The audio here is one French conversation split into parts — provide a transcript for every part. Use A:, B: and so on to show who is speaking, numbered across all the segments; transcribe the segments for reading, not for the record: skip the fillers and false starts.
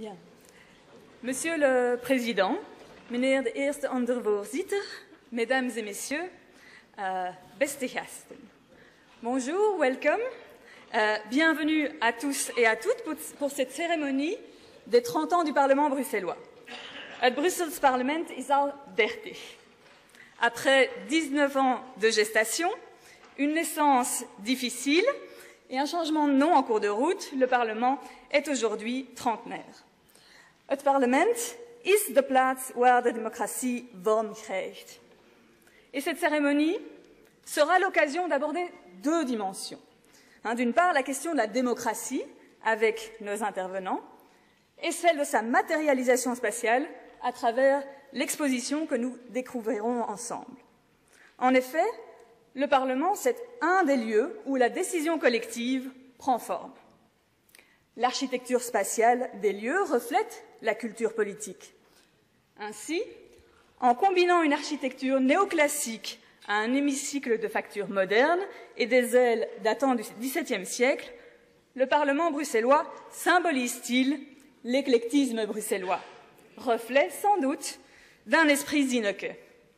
A: Bien. Monsieur le Président, meneer de Eerste Ondervoorzitter, Mesdames et Messieurs, beste gasten. Bonjour, welcome. Bienvenue à tous et à toutes pour cette cérémonie des 30 ans du Parlement bruxellois. Het Brussels parlement is al 30. Après 19 ans de gestation, une naissance difficile et un changement de nom en cours de route, le Parlement est aujourd'hui trentenaire. Het parlement is de plaats waar de democratie vorm krijgt. Et cette cérémonie sera l'occasion d'aborder deux dimensions. D'une part, la question de la démocratie avec nos intervenants et celle de sa matérialisation spatiale à travers l'exposition que nous découvrirons ensemble. En effet, le Parlement, c'est un des lieux où la décision collective prend forme. L'architecture spatiale des lieux reflète la culture politique. Ainsi, en combinant une architecture néoclassique à un hémicycle de facture moderne et des ailes datant du XVIIe siècle, le Parlement bruxellois symbolise-t-il l'éclectisme bruxellois, reflet sans doute d'un esprit Zinneke.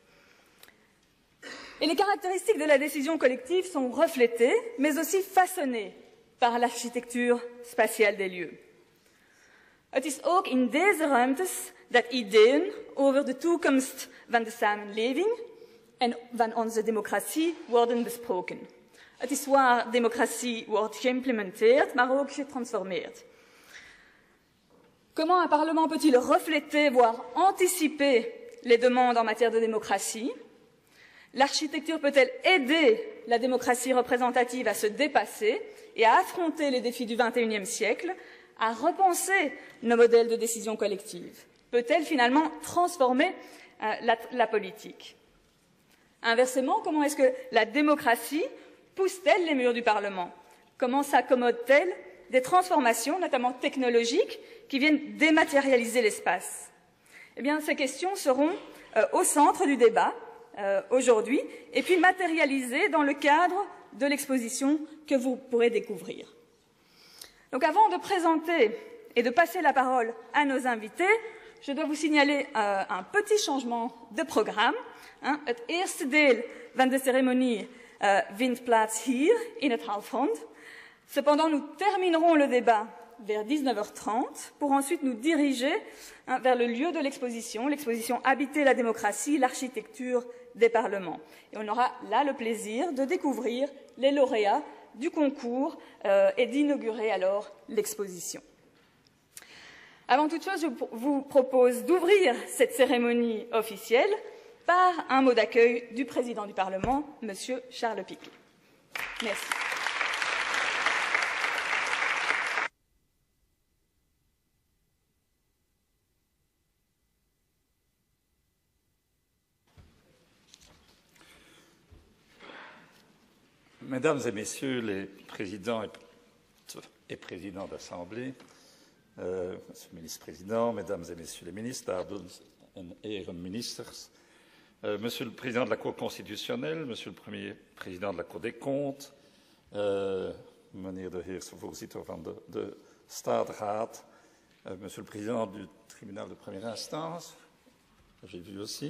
A: Et les caractéristiques de la décision collective sont reflétées, mais aussi façonnées par l'architecture spatiale des lieux. Het is ook in deze ruimtes dat ideeën over de toekomst van de samenleving en van onze democratie worden besproken. Het is waar democratie wordt geïmplementeerd, maar ook getransformeerd. Comment un Parlement peut-il refléter, voire anticiper les demandes en matière de démocratie? L'architecture peut-elle aider la démocratie représentative à se dépasser et à affronter les défis du XXIe siècle, à repenser nos modèles de décision collective? Peut-elle finalement transformer la politique? Inversement, comment est-ce que la démocratie pousse-t-elle les murs du Parlement? Comment s'accommode-t-elle des transformations, notamment technologiques, qui viennent dématérialiser l'espace? Eh bien, ces questions seront au centre du débat aujourd'hui, et puis matérialisées dans le cadre de l'exposition que vous pourrez découvrir. Donc, avant de présenter et de passer la parole à nos invités, je dois vous signaler un petit changement de programme. Het eerste deel van de cérémonie vindt plaats hier in het Halfrond. Cependant, nous terminerons le débat vers 19h30 pour ensuite nous diriger vers le lieu de l'exposition Habiter la démocratie, l'architecture des parlements. Et on aura là le plaisir de découvrir les lauréats du concours et d'inaugurer alors l'exposition. Avant toute chose, je vous propose d'ouvrir cette cérémonie officielle par un mot d'accueil du président du Parlement, M. Charles Piquet. Merci.
B: Mesdames et Messieurs les présidents et présidents d'Assemblée, Monsieur le ministre-président, Mesdames et Messieurs les ministres, dames en heren ministers, Monsieur le président de la Cour constitutionnelle, Monsieur le premier président de la Cour des comptes, meneer de eerste voorzitter van de Staatsraad, Monsieur le président du tribunal de première instance, j'ai vu aussi,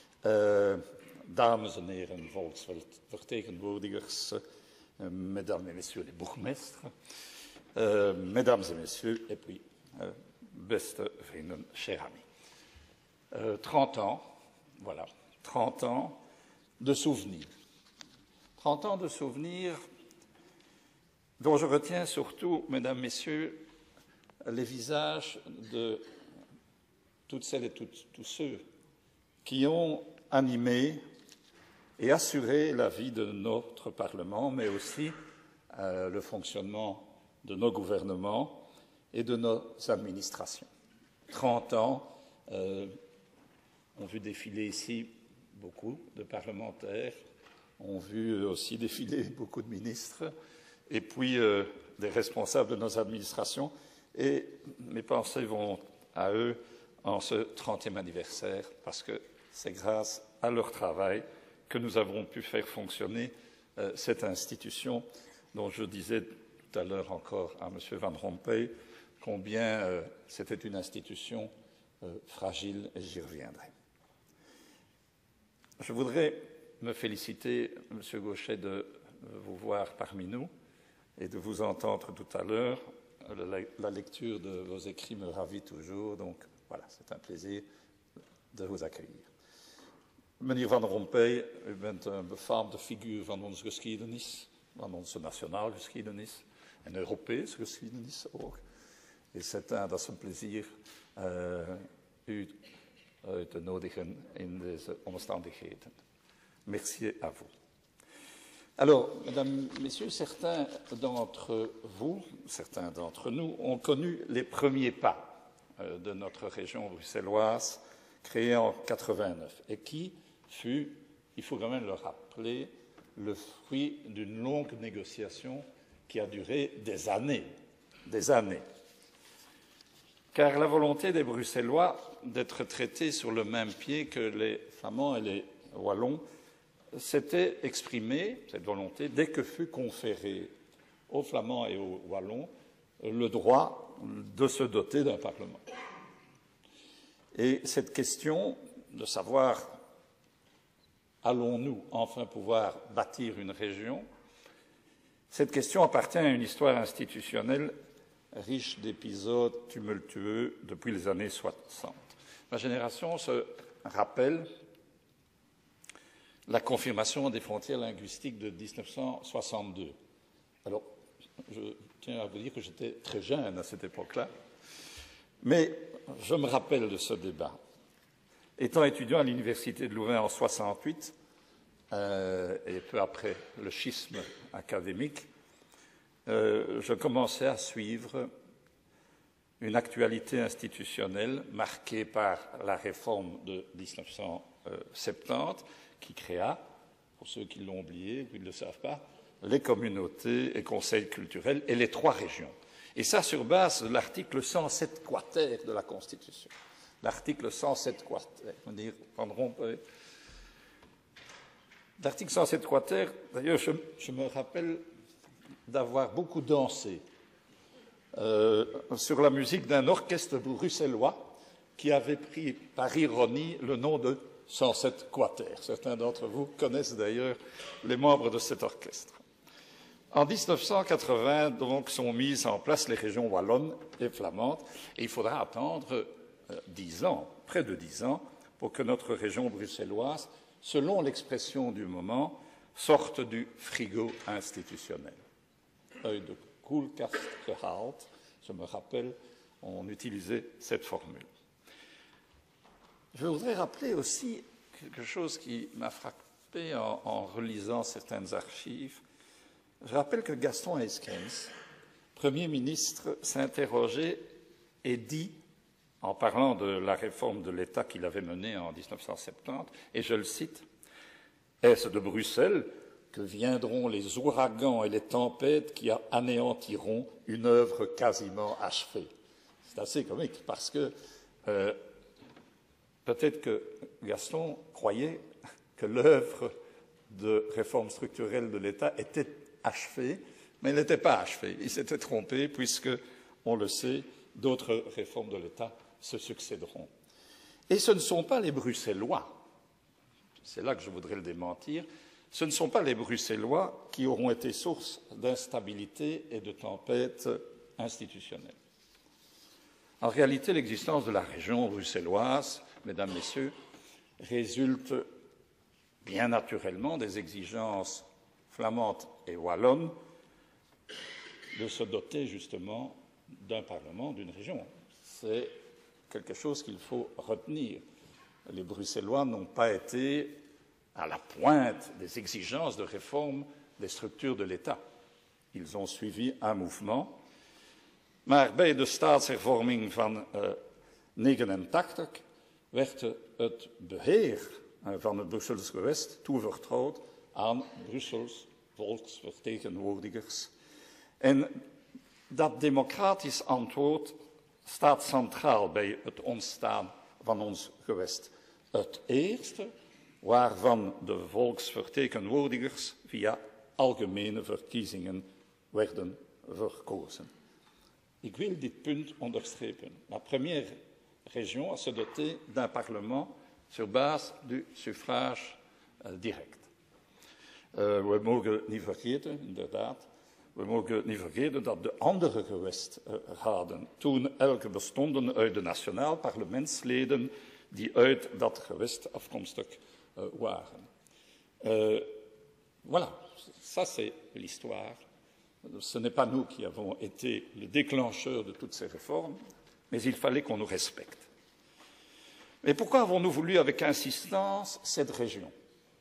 B: dames en heren volksvertegenwoordigers, mesdames et messieurs les bourgmestres, mesdames et messieurs, et puis beste vrienden, chers amis. 30 ans, voilà, 30 ans de souvenirs. 30 ans de souvenirs dont je retiens surtout, mesdames, messieurs, les visages de toutes celles et tous ceux qui ont animé et assurer la vie de notre Parlement, mais aussi le fonctionnement de nos gouvernements et de nos administrations. 30 ans ont vu défiler ici beaucoup de parlementaires, ont vu aussi défiler beaucoup de ministres, et puis des responsables de nos administrations. Et mes pensées vont à eux en ce 30e anniversaire, parce que c'est grâce à leur travail que nous avons pu faire fonctionner cette institution dont je disais tout à l'heure encore à M. Van Rompuy combien c'était une institution fragile, et j'y reviendrai. Je voudrais me féliciter, M. Gauchet, de vous voir parmi nous et de vous entendre tout à l'heure. La lecture de vos écrits me ravit toujours, donc voilà, c'est un plaisir de vous accueillir. Meneer Van Rompuy, u bent een befaamde figuur van onze geschiedenis, van onze nationale geschiedenis en Europese geschiedenis ook. Dat is een plezier u te nodigen in deze omstandigheden. Merci à vous. Alors, mesdames, messieurs, certains d'entre vous, certains d'entre nous, ont connu les premiers pas de notre région bruxelloise créée en 89 et qui fut, il faut quand même le rappeler, le fruit d'une longue négociation qui a duré des années. Car la volonté des Bruxellois d'être traités sur le même pied que les Flamands et les Wallons s'était exprimée, cette volonté, dès que fut conféré aux Flamands et aux Wallons le droit de se doter d'un Parlement. Et cette question de savoir allons-nous enfin pouvoir bâtir une région, cette question appartient à une histoire institutionnelle riche d'épisodes tumultueux depuis les années 60. Ma génération se rappelle la confirmation des frontières linguistiques de 1962. Alors, je tiens à vous dire que j'étais très jeune à cette époque-là, mais je me rappelle de ce débat. Étant étudiant à l'Université de Louvain en 68, et peu après le schisme académique, je commençais à suivre une actualité institutionnelle marquée par la réforme de 1970, qui créa, pour ceux qui l'ont oublié ou qui ne le savent pas, les communautés et conseils culturels et les 3 régions. Et ça sur base de l'article 107 quater de la Constitution. L'article 107 quater, dire Van Rompuy. L'article 107 quater, d'ailleurs, je me rappelle d'avoir beaucoup dansé sur la musique d'un orchestre bruxellois qui avait pris par ironie le nom de 107 quater. Certains d'entre vous connaissent d'ailleurs les membres de cet orchestre. En 1980, donc, sont mises en place les régions wallonnes et flamandes, et il faudra attendre 10 ans, près de 10 ans, pour que notre région bruxelloise, selon l'expression du moment, sorte du frigo institutionnel. Uit de koelkast gehaald, je me rappelle, on utilisait cette formule. Je voudrais rappeler aussi quelque chose qui m'a frappé en relisant certaines archives. Je rappelle que Gaston Eyskens, Premier ministre, s'interrogeait et dit, en parlant de la réforme de l'État qu'il avait menée en 1970, et je le cite, « Est-ce de Bruxelles que viendront les ouragans et les tempêtes qui anéantiront une œuvre quasiment achevée ?» C'est assez comique parce que peut-être que Gaston croyait que l'œuvre de réforme structurelle de l'État était achevée, mais elle n'était pas achevée. Il s'était trompé puisque, on le sait, d'autres réformes de l'État se succéderont. Et ce ne sont pas les Bruxellois, c'est là que je voudrais le démentir, ce ne sont pas les Bruxellois qui auront été source d'instabilité et de tempêtes institutionnelles. En réalité, l'existence de la région bruxelloise, mesdames, messieurs, résulte bien naturellement des exigences flamandes et wallonnes de se doter justement d'un Parlement, d'une région. C'est quelque chose qu'il faut retenir. Les Bruxellois n'ont pas été à la pointe des exigences de réforme des structures de l'État. Ils ont suivi un mouvement. Maar bij de staatshervorming van 1989 werd het beheer van het Brussels gewest toevertrouwd aan Brussels volksvertegenwoordigers. En dat democratisch antwoord staat centraal bij het ontstaan van ons gewest. Het eerste waarvan de volksvertegenwoordigers via algemene verkiezingen werden verkozen. Ik wil dit punt onderstrepen. La première région à se doter d'un parlement sur base du suffrage direct. We mogen niet vergeten, inderdaad, we mogen niet vergeten dat de andere gewestraden toen elke bestonden uit de nationaal parlementsleden die uit dat gewest afkomstig waren. Voilà, ça c'est l'histoire. Ce n'est pas nous qui avons été les déclencheurs de toutes ces réformes, mais il fallait qu'on nous respecte. Mais pourquoi avons-nous voulu avec insistance cette région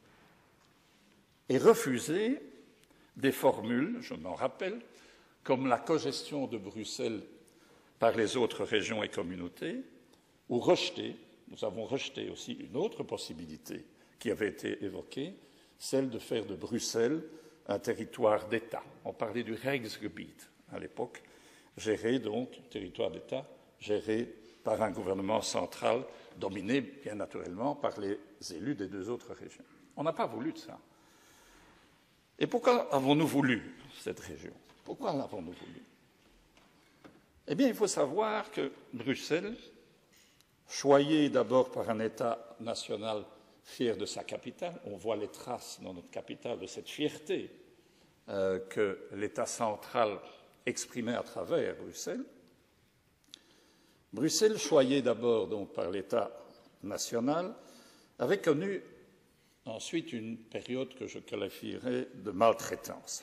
B: et refuser des formules, je m'en rappelle, comme la cogestion de Bruxelles par les autres régions et communautés, ou rejeter, nous avons rejeté aussi une autre possibilité qui avait été évoquée, celle de faire de Bruxelles un territoire d'État. On parlait du Rijksgebied à l'époque, géré donc, territoire d'État, géré par un gouvernement central, dominé bien naturellement par les élus des deux autres régions. On n'a pas voulu de ça. Et pourquoi avons-nous voulu cette région? Pourquoi l'avons-nous voulu? Eh bien, il faut savoir que Bruxelles, choyée d'abord par un État national fier de sa capitale, on voit les traces dans notre capitale de cette fierté que l'État central exprimait à travers Bruxelles. Bruxelles, choyée d'abord donc par l'État national, avait connu ensuite une période que je qualifierais de maltraitance.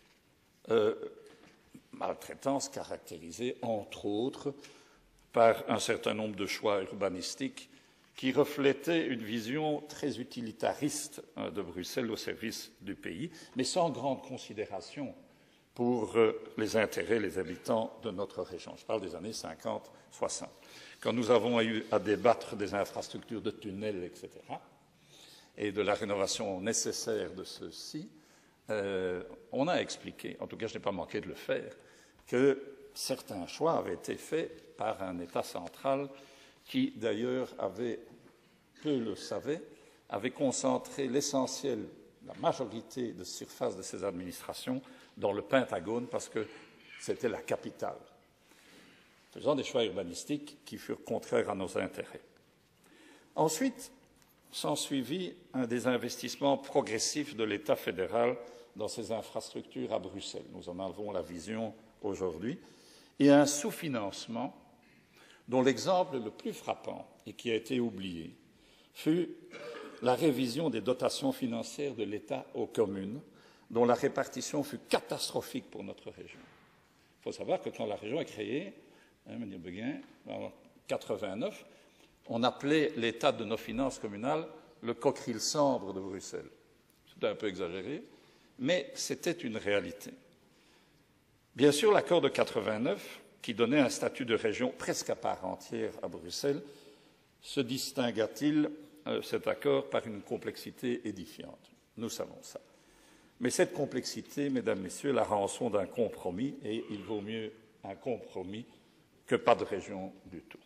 B: Maltraitance caractérisée, entre autres, par un certain nombre de choix urbanistiques qui reflétaient une vision très utilitariste de Bruxelles au service du pays, mais sans grande considération pour les intérêts des habitants de notre région. Je parle des années 50-60. Quand nous avons eu à débattre des infrastructures de tunnels, etc., et de la rénovation nécessaire de ceux-ci, on a expliqué, en tout cas je n'ai pas manqué de le faire, que certains choix avaient été faits par un État central qui, d'ailleurs, peu le savait, avait concentré l'essentiel, la majorité de surface de ses administrations dans le Pentagone parce que c'était la capitale, faisant des choix urbanistiques qui furent contraires à nos intérêts. Ensuite, s'ensuivit un désinvestissement progressif de l'État fédéral dans ses infrastructures à Bruxelles. Nous en avons la vision aujourd'hui. Et un sous-financement dont l'exemple le plus frappant et qui a été oublié fut la révision des dotations financières de l'État aux communes, dont la répartition fut catastrophique pour notre région. Il faut savoir que quand la région est créée, M. Beguin, en 1989, on appelait l'état de nos finances communales le coqueril cendre de Bruxelles. C'était un peu exagéré, mais c'était une réalité. Bien sûr, l'accord de 1989, qui donnait un statut de région presque à part entière à Bruxelles, se distingua-t-il, cet accord, par une complexité édifiante. Nous savons ça. Mais cette complexité, mesdames, messieurs, la rançon d'un compromis, et il vaut mieux un compromis que pas de région du tout.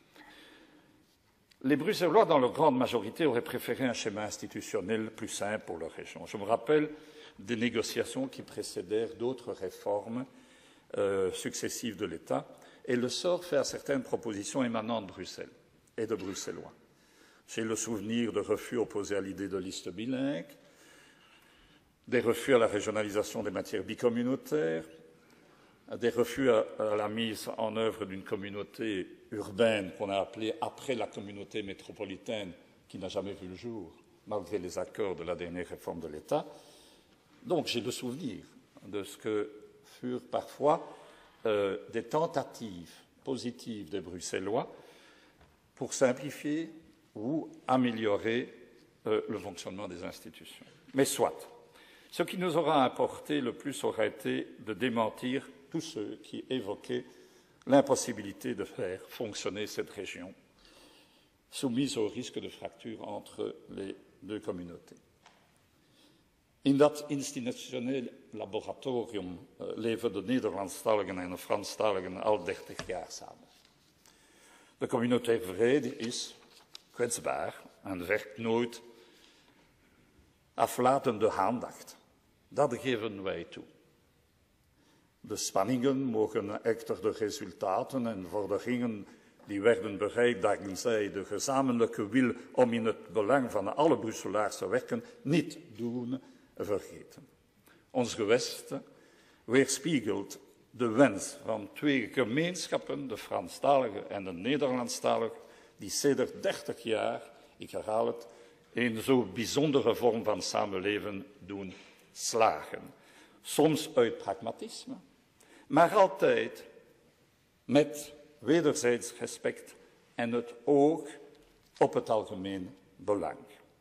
B: Les Bruxellois, dans leur grande majorité, auraient préféré un schéma institutionnel plus simple pour leur région. Je me rappelle des négociations qui précédèrent d'autres réformes successives de l'État, et le sort fait à certaines propositions émanant de Bruxelles et de Bruxellois. J'ai le souvenir de refus opposés à l'idée de liste bilingue, des refus à la régionalisation des matières bicommunautaires, des refus à la mise en œuvre d'une communauté urbaine qu'on a appelée après la communauté métropolitaine, qui n'a jamais vu le jour, malgré les accords de la dernière réforme de l'État. Donc j'ai le souvenir de ce que furent parfois des tentatives positives des Bruxellois pour simplifier ou améliorer le fonctionnement des institutions. Mais soit. Ce qui nous aura importé le plus aura été de démentir tous ceux qui évoquaient l'impossibilité de faire fonctionner cette région, soumise au risque de fracture entre les deux communautés. In dat institutioneel laboratorium leven de Nederlandstaligen en de Franstaligen al 30 jaar samen. De communautaire vrede is kwetsbaar en werkt nooit aflatende aandacht. Dat geven wij toe. De spanningen mogen echter de resultaten en vorderingen die werden bereikt dankzij de gezamenlijke wil om in het belang van alle Brusselaars te werken, niet doen vergeten. Ons gewest weerspiegelt de wens van twee gemeenschappen, de Franstalige en de Nederlandstalige, die sedert 30 jaar, ik herhaal het, een zo bijzondere vorm van samenleven doen slagen. Soms uit pragmatisme, maar altijd met wederzijds respect en het oog op het algemeen belang.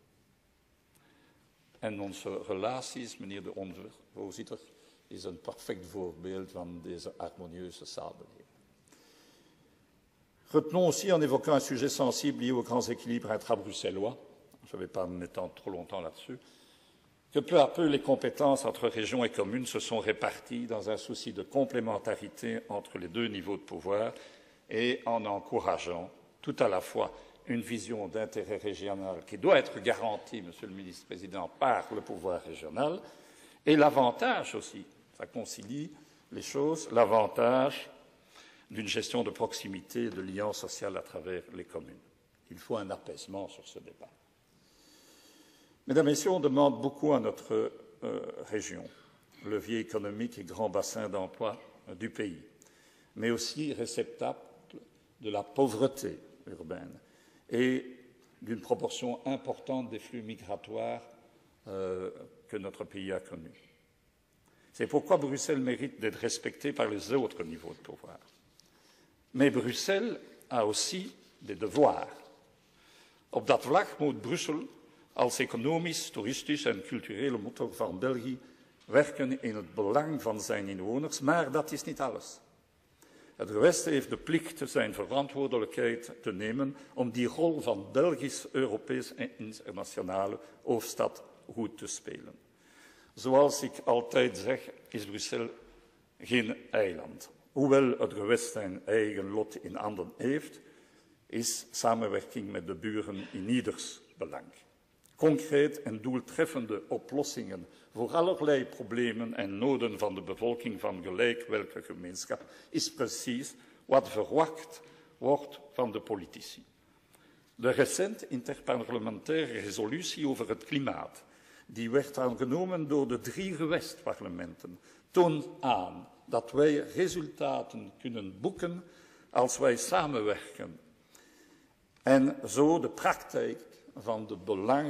B: En onze relaties, meneer de voorzitter, is een perfect voorbeeld van deze harmonieuze samenleving. Retenons aussi, en évoquant un sujet sensible lié aux grands équilibres intra-bruxellois, je ne vais pas m'étendre trop longtemps là-dessus, que peu à peu les compétences entre régions et communes se sont réparties dans un souci de complémentarité entre les deux niveaux de pouvoir et en encourageant tout à la fois une vision d'intérêt régional qui doit être garantie, Monsieur le Ministre-président, par le pouvoir régional, et l'avantage aussi, ça concilie les choses, l'avantage d'une gestion de proximité et de lien social à travers les communes. Il faut un apaisement sur ce débat. Mesdames et Messieurs, on demande beaucoup à notre région, levier économique et grand bassin d'emploi du pays, mais aussi réceptacle de la pauvreté urbaine et d'une proportion importante des flux migratoires que notre pays a connus. C'est pourquoi Bruxelles mérite d'être respectée par les autres niveaux de pouvoir. Mais Bruxelles a aussi des devoirs. Op dat vlak moet Brussel als economisch, toeristisch en culturele motor van België werken in het belang van zijn inwoners, maar dat is niet alles. Het gewest heeft de plicht zijn verantwoordelijkheid te nemen om die rol van Belgisch, Europees en internationale hoofdstad goed te spelen. Zoals ik altijd zeg, is Brussel geen eiland. Hoewel het gewest zijn eigen lot in handen heeft, is samenwerking met de buren in ieders belang. Concreet en doeltreffende oplossingen voor allerlei problemen en noden van de bevolking van gelijk welke gemeenschap is precies wat verwacht wordt van de politici. De recente interparlementaire resolutie over het klimaat, die werd aangenomen door de 3 gewestparlementen, toont aan dat wij resultaten kunnen boeken als wij samenwerken en zo de praktijk van de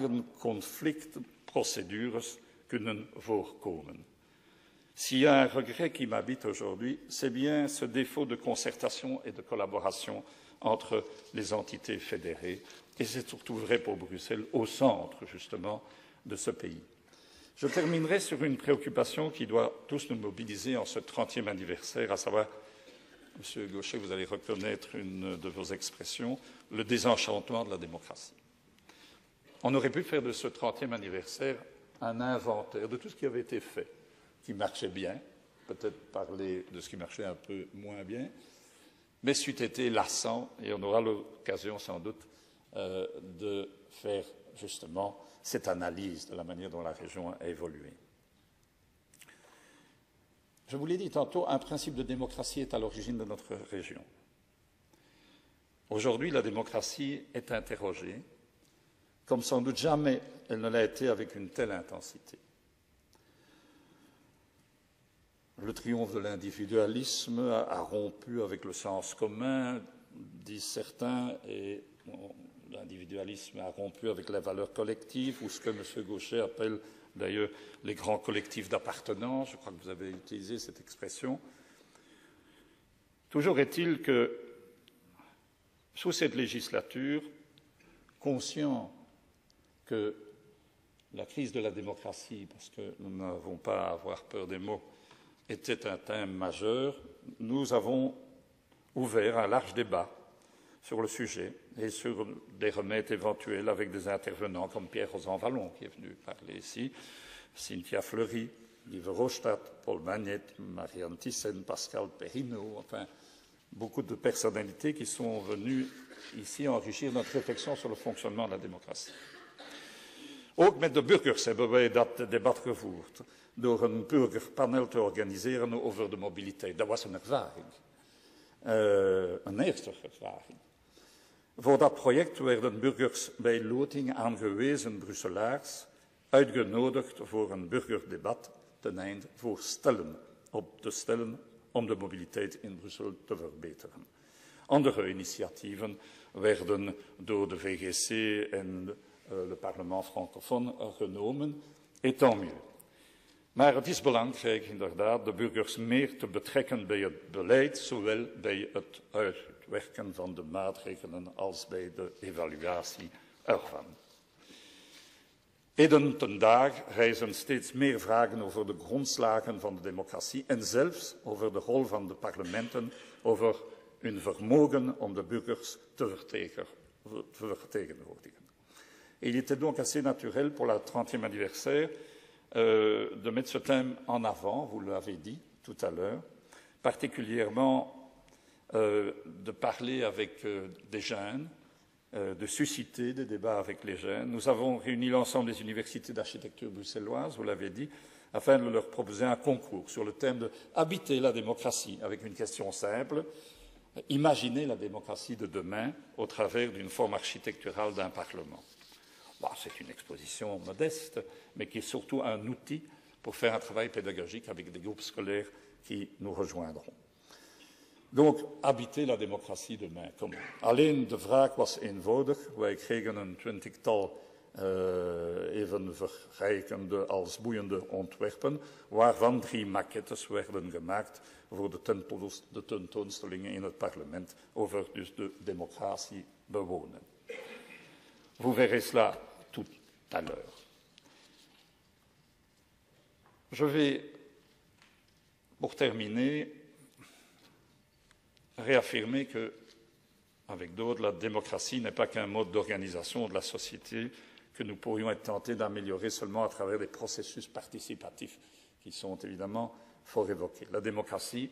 B: belangenconflictprocedures kunnen voorkomen. S'il y a un regret qui m'habite aujourd'hui, c'est bien ce défaut de concertation et de collaboration entre les entités fédérées, et c'est surtout vrai pour Bruxelles, au centre justement de ce pays. Je terminerai sur une préoccupation qui doit tous nous mobiliser en ce 30e anniversaire, à savoir, Monsieur Gaucher, vous allez reconnaître une de vos expressions, le désenchantement de la démocratie. On aurait pu faire de ce 30e anniversaire un inventaire de tout ce qui avait été fait, qui marchait bien, peut-être parler de ce qui marchait un peu moins bien, mais c'eût été lassant, et on aura l'occasion sans doute de faire justement cette analyse de la manière dont la région a évolué. Je vous l'ai dit tantôt, un principe de démocratie est à l'origine de notre région. Aujourd'hui, la démocratie est interrogée, comme sans doute jamais elle ne l'a été avec une telle intensité. Le triomphe de l'individualisme a rompu avec le sens commun, disent certains, et l'individualisme a rompu avec les valeurs collectives, ou ce que M. Gaucher appelle d'ailleurs les grands collectifs d'appartenance. Je crois que vous avez utilisé cette expression. Toujours est-il que, sous cette législature, conscient que la crise de la démocratie, parce que nous n'avons pas à avoir peur des mots, était un thème majeur, nous avons ouvert un large débat sur le sujet et sur des remèdes éventuels avec des intervenants comme Pierre Rosanvallon, qui est venu parler ici, Cynthia Fleury, Guy Verhofstadt, Paul Magnette, Marianne Thyssen, Pascal Perrineau, enfin, beaucoup de personnalités qui sont venues ici enrichir notre réflexion sur le fonctionnement de la démocratie. Ook met de burgers hebben wij dat debat gevoerd. door een burgerpanel te organiseren over de mobiliteit. Dat was een ervaring, een eerste ervaring. Voor dat project werden burgers bij loting aangewezen Brusselaars uitgenodigd voor een burgerdebat ten einde op te stellen om de mobiliteit in Brussel te verbeteren. Andere initiatieven werden door de VGC en le Parlement francophone genomen, et tant mieux. Maar het is belangrijk inderdaad de burgers meer te betrekken bij het beleid, zowel bij het uitwerken van de maatregelen als bij de evaluatie ervan. Heden ten dagen rijzen steeds meer vragen over de grondslagen van de democratie en zelfs over de rol van de parlementen, over hun vermogen om de burgers te vertegenwoordigen. Il était donc assez naturel pour la 30e anniversaire de mettre ce thème en avant, vous l'avez dit tout à l'heure, particulièrement de parler avec des jeunes, de susciter des débats avec les jeunes. Nous avons réuni l'ensemble des universités d'architecture bruxelloises, vous l'avez dit, afin de leur proposer un concours sur le thème de habiter la démocratie, avec une question simple, imaginer la démocratie de demain au travers d'une forme architecturale d'un parlement. Bon, c'est une exposition modeste, mais qui est surtout un outil pour faire un travail pédagogique avec des groupes scolaires qui nous rejoindront. Donc, habiter la democratie demain. Alleen de vraag was eenvoudig. Wij kregen een 20-tal even verrijkende als boeiende ontwerpen, waarvan 3 maquettes werden gemaakt voor de tentoonstellingen in het parlement over dus de democratie bewonen. Vous verrez cela tout à l'heure. Je vais, pour terminer, réaffirmer que, avec d'autres, la démocratie n'est pas qu'un mode d'organisation de la société que nous pourrions être tentés d'améliorer seulement à travers des processus participatifs qui sont évidemment fort évoqués. La démocratie,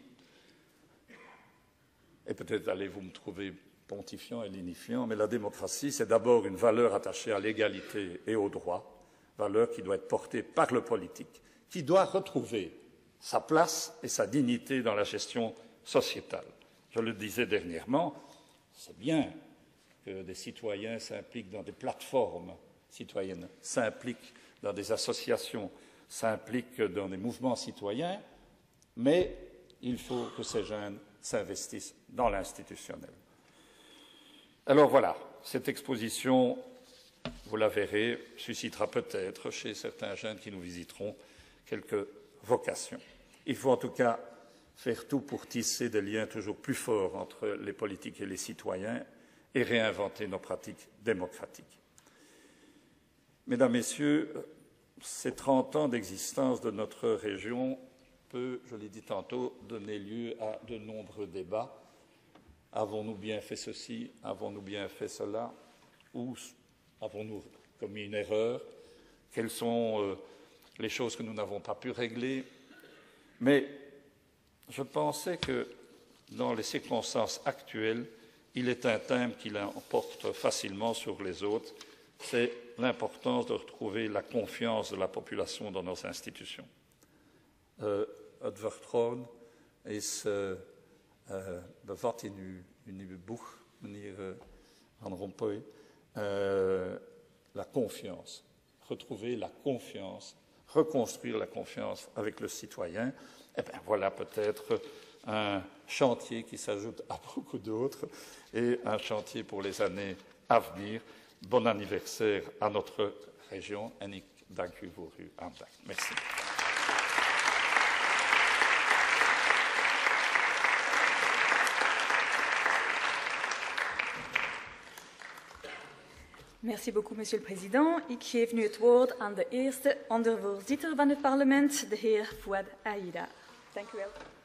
B: et peut-être allez-vous me trouver pontifiant et lignifiant, mais la démocratie, c'est d'abord une valeur attachée à l'égalité et au droit, valeur qui doit être portée par le politique, qui doit retrouver sa place et sa dignité dans la gestion sociétale. Je le disais dernièrement, c'est bien que des citoyens s'impliquent dans des plateformes citoyennes, s'impliquent dans des associations, s'impliquent dans des mouvements citoyens, mais il faut que ces jeunes s'investissent dans l'institutionnel. Alors voilà, cette exposition, vous la verrez, suscitera peut-être chez certains jeunes qui nous visiteront quelques vocations. Il faut en tout cas faire tout pour tisser des liens toujours plus forts entre les politiques et les citoyens et réinventer nos pratiques démocratiques. Mesdames, Messieurs, ces 30 ans d'existence de notre région peut, je l'ai dit tantôt, donner lieu à de nombreux débats. Avons-nous bien fait ceci? Avons-nous bien fait cela? Ou avons-nous commis une erreur? Quelles sont les choses que nous n'avons pas pu régler? Mais je pensais que, dans les circonstances actuelles, il est un thème qui l'emporte facilement sur les autres, c'est l'importance de retrouver la confiance de la population dans nos institutions. Het vertrouwen is bevat in uw boek, meneer Van Rompuy, la confiance. Retrouver la confiance, reconstruire la confiance avec le citoyen. Eh bien, voilà peut-être un chantier qui s'ajoute à beaucoup d'autres et un chantier pour les années à venir. Bon anniversaire à notre région en ik dank u voor uw aandacht. Merci.
A: Merci beaucoup, Monsieur le Président. Ik geef nu het woord aan de eerste ondervoorzitter van het parlement, de heer Fouad Aïda. Dank u wel.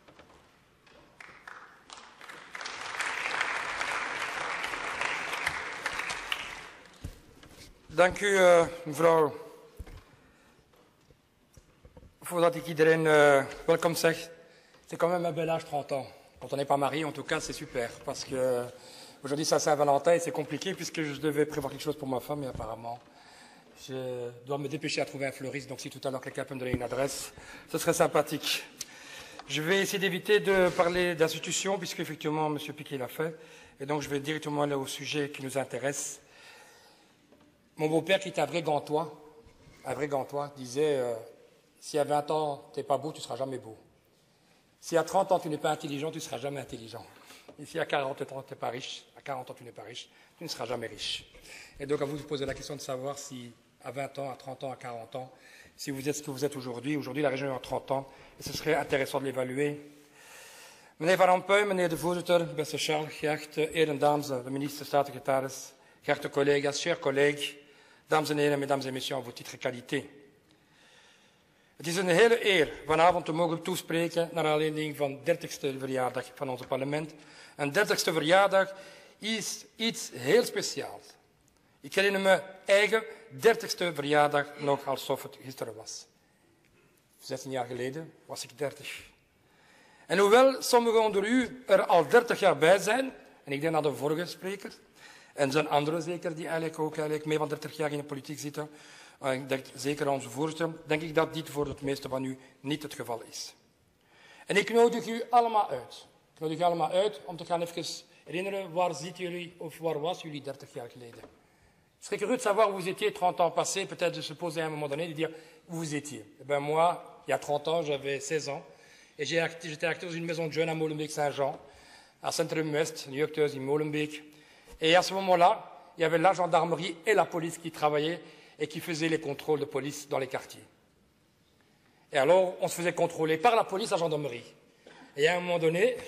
C: Dank u, mevrouw. Voordat ik iedereen welkom zeg, c'est quand même un bel âge, 30 ans. Quand on n'est pas marié, en tout cas, c'est super. Parce que aujourd'hui, c'est Saint-Valentin et c'est compliqué puisque je devais prévoir quelque chose pour ma femme et apparemment, Je dois me dépêcher à trouver un fleuriste, donc si tout à l'heure quelqu'un peut me donner une adresse, ce serait sympathique. Je vais essayer d'éviter de parler d'institutions, puisque effectivement M. Piquet l'a fait, et donc je vais directement aller au sujet qui nous intéresse. Mon beau-père, qui était un vrai Gantois, disait si à 20 ans tu n'es pas beau, tu ne seras jamais beau. Si à 30 ans tu n'es pas intelligent, tu ne seras jamais intelligent. Et si à 40 ans tu n'es pas riche, à 40 ans tu n'es pas riche, tu ne seras jamais riche. Et donc à vous de poser la question de savoir si à 20 ans, à 30 ans, à 40 ans, si vous êtes ce que vous êtes aujourd'hui. Aujourd'hui, la région est en 30 ans, et ce serait intéressant de l'évaluer. Meneer Van Rompuy, meneer de voorzitter, beste Charles, geachte heren, dames, de minister, staatssecretaris, geachte collega's, chers collègues, dames en heren, mesdames et messieurs, en vos titres et qualités. Het is een hele eer vanavond te mogen toespreken naar aanleiding van de 30ste verjaardag van ons parlement. Een 30ste verjaardag is iets heel speciaals. Ik herinner me eigen 30ste verjaardag nog alsof het gisteren was. 16 jaar geleden was ik 30. En hoewel sommigen onder u er al 30 jaar bij zijn, en ik denk aan de vorige spreker, en zijn anderen zeker die eigenlijk meer dan 30 jaar in de politiek zitten, ik denk zeker aan onze voorzitter, denk ik dat dit voor het meeste van u niet het geval is. En ik nodig u allemaal uit. Ik nodig u allemaal uit om te gaan even herinneren waar zitten jullie of waar was jullie 30 jaar geleden. Je serais curieux de savoir où vous étiez 30 ans passés, peut-être de se poser à un moment donné, de dire où vous étiez. Eh bien, moi, il y a 30 ans, j'avais 16 ans, et j'étais acteur dans une maison de jeunes à Molenbeek-Saint-Jean, à Centrum-Ouest, New York, in Molenbeek. Et à ce moment-là, il y avait la gendarmerie et la police qui travaillaient et qui faisaient les contrôles de police dans les quartiers. Et alors, on se faisait contrôler par la police, la gendarmerie. Et à un moment donné,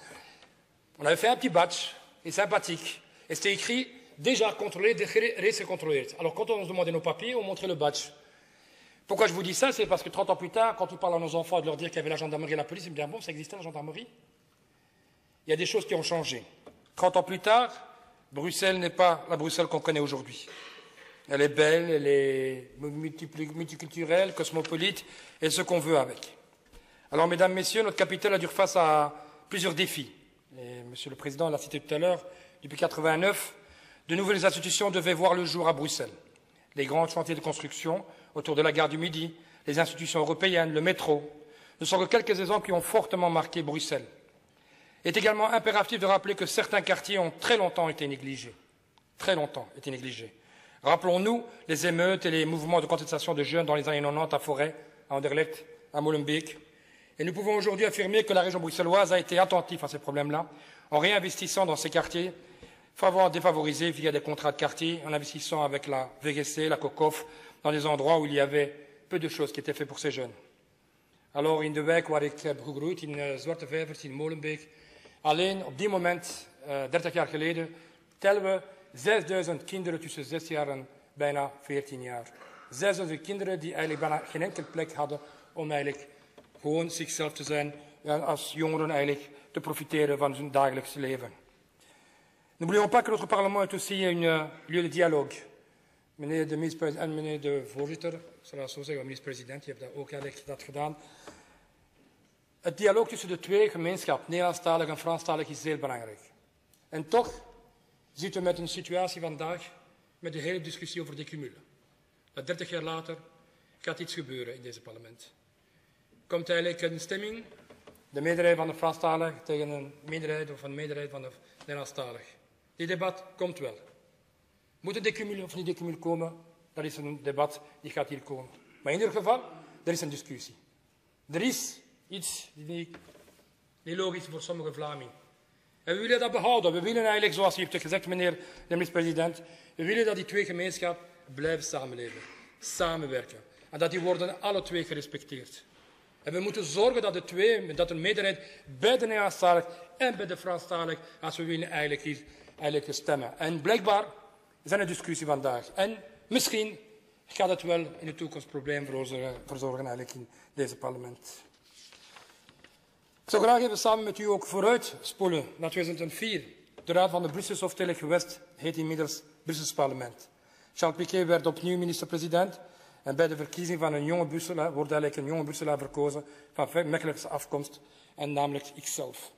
C: on avait fait un petit badge, et sympathique, et c'était écrit déjà contrôlé, reste contrôlé. Alors quand on se demandait nos papiers, on montrait le badge. Pourquoi je vous dis ça? C'est parce que 30 ans plus tard, quand on parle à nos enfants de leur dire qu'il y avait la gendarmerie et la police, ils me disent, bon, ça existait la gendarmerie? Il y a des choses qui ont changé. 30 ans plus tard, Bruxelles n'est pas la Bruxelles qu'on connaît aujourd'hui. Elle est belle, elle est multiculturelle, cosmopolite, et ce qu'on veut avec. Alors, mesdames, messieurs, notre capitale a dû faire face à plusieurs défis. Et Monsieur le Président l'a cité tout à l'heure, depuis 1989, de nouvelles institutions devaient voir le jour à Bruxelles. Les grands chantiers de construction autour de la gare du Midi, les institutions européennes, le métro, ne sont que quelques exemples qui ont fortement marqué Bruxelles. Il est également impératif de rappeler que certains quartiers ont très longtemps été négligés. Très longtemps été négligés. Rappelons-nous les émeutes et les mouvements de contestation de jeunes dans les années 90 à Forêt, à Anderlecht, à Molenbeek. Et nous pouvons aujourd'hui affirmer que la région bruxelloise a été attentive à ces problèmes-là, en réinvestissant dans ces quartiers défavorisés via des contrats de quartier, en investissant avec la VGC, la COCOF, dans des endroits où il y avait peu de choses qui étaient faites pour ces jeunes. Alors in de wijk waar ik heb gegroeid, in Zwarte Vijvers, in Molenbeek, alleen op die moment, 30 jaar geleden, tellen we 6000 kinderen tussen 6 jaar en bijna 14 jaar. 6000 kinderen die eigenlijk bijna geen enkele plek hadden om eigenlijk gewoon zichzelf te zijn, als jongeren eigenlijk te profiteren van hun dagelijks leven. N'oublions pas que notre Parlement est aussi un lieu de dialogue. Meneer de minister en meneer de voorzitter, ik zal dat zo zeggen, minister-president, je hebt dat ook eigenlijk dat gedaan. Het dialoog tussen de twee gemeenschappen, Nederlandstalig en Franstalig, is zeer belangrijk. En toch zitten we met een situatie vandaag met de hele discussie over de cumul. Dat 30 jaar later gaat iets gebeuren in dit parlement. Komt eigenlijk een stemming, de meerderheid van de Franstalig tegen een meerderheid of een meerderheid van de Nederlandstalig. Dit debat komt wel. Moet een decumul of niet decumul komen? Dat is een debat die gaat hier komen. Maar in ieder geval, er is een discussie. Er is iets die niet logisch is voor sommige Vlamingen. En we willen dat behouden. We willen eigenlijk, zoals u hebt gezegd, meneer de minister-president, we willen dat die twee gemeenschappen blijven samenleven, samenwerken. En dat die worden alle twee gerespecteerd. En we moeten zorgen dat een meerderheid bij de Nederlandstalig en bij de Franstalig, als we willen eigenlijk stemmen. En blijkbaar is er een discussie vandaag. En misschien gaat het wel in de toekomst probleem verzorgen eigenlijk in deze parlement. Ik zou graag even samen met u ook vooruitspoelen naar 2004. De Raad van de Brussels of Telig West heet inmiddels Brussels Parlement. Charles Piquet werd opnieuw minister-president en bij de verkiezing van een jonge Brusselaar wordt eigenlijk een jonge Brusselaar verkozen van Mechelijkse afkomst en namelijk ikzelf.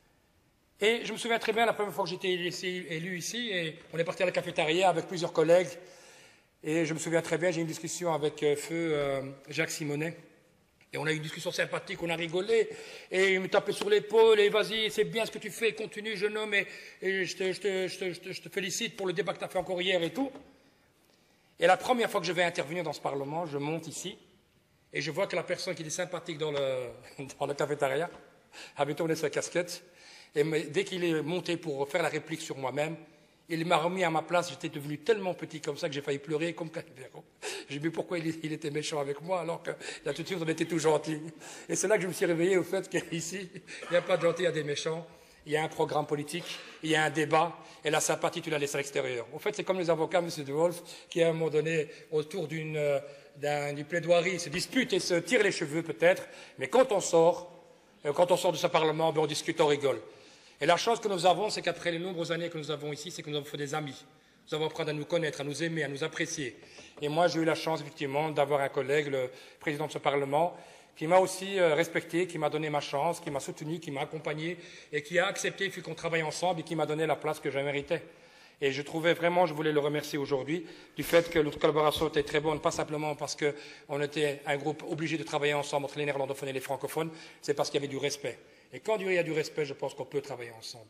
C: Et je me souviens très bien la première fois que j'étais élu ici et on est parti à la cafétéria avec plusieurs collègues Et je me souviens très bien, j'ai eu une discussion avec feu Jacques Simonet. Et on a eu une discussion sympathique, on a rigolé, et il me tapait sur l'épaule, et vas-y, c'est bien ce que tu fais, continue, jeune homme, et je te félicite pour le débat que tu as fait encore hier et tout. Et la première fois que je vais intervenir dans ce Parlement, je monte ici, et je vois que la personne qui est sympathique dans le cafétéria avait tourné sa casquette, et dès qu'il est monté pour faire la réplique sur moi-même, il m'a remis à ma place, j'étais devenu tellement petit comme ça que j'ai failli pleurer comme Calvero. J'ai vu pourquoi il était méchant avec moi alors qu'il y a tout de suite on était tout gentil. Et c'est là que je me suis réveillé au fait qu'ici, il n'y a pas de gentils, il y a des méchants. Il y a un programme politique, il y a un débat, et la sympathie, tu la laisses à l'extérieur. En fait, c'est comme les avocats, M. De Wolf, qui à un moment donné, autour d'une plaidoirie, se disputent et se tirent les cheveux peut-être, mais quand on sort de ce Parlement, on discute, on rigole. Et la chance que nous avons, c'est qu'après les nombreuses années que nous avons ici, c'est que nous avons fait des amis. Nous avons appris à nous connaître, à nous aimer, à nous apprécier. Et moi, j'ai eu la chance, effectivement, d'avoir un collègue, le président de ce Parlement, qui m'a aussi respecté, qui m'a donné ma chance, qui m'a soutenu, qui m'a accompagné et qui a accepté, puis qu'on travaille ensemble et qui m'a donné la place que je méritais. Et je trouvais vraiment, je voulais le remercier aujourd'hui, du fait que notre collaboration était très bonne, pas simplement parce qu'on était un groupe obligé de travailler ensemble entre les néerlandophones et les francophones, c'est parce qu'il y avait du respect. Et quand il y a du respect, je pense qu'on peut travailler ensemble.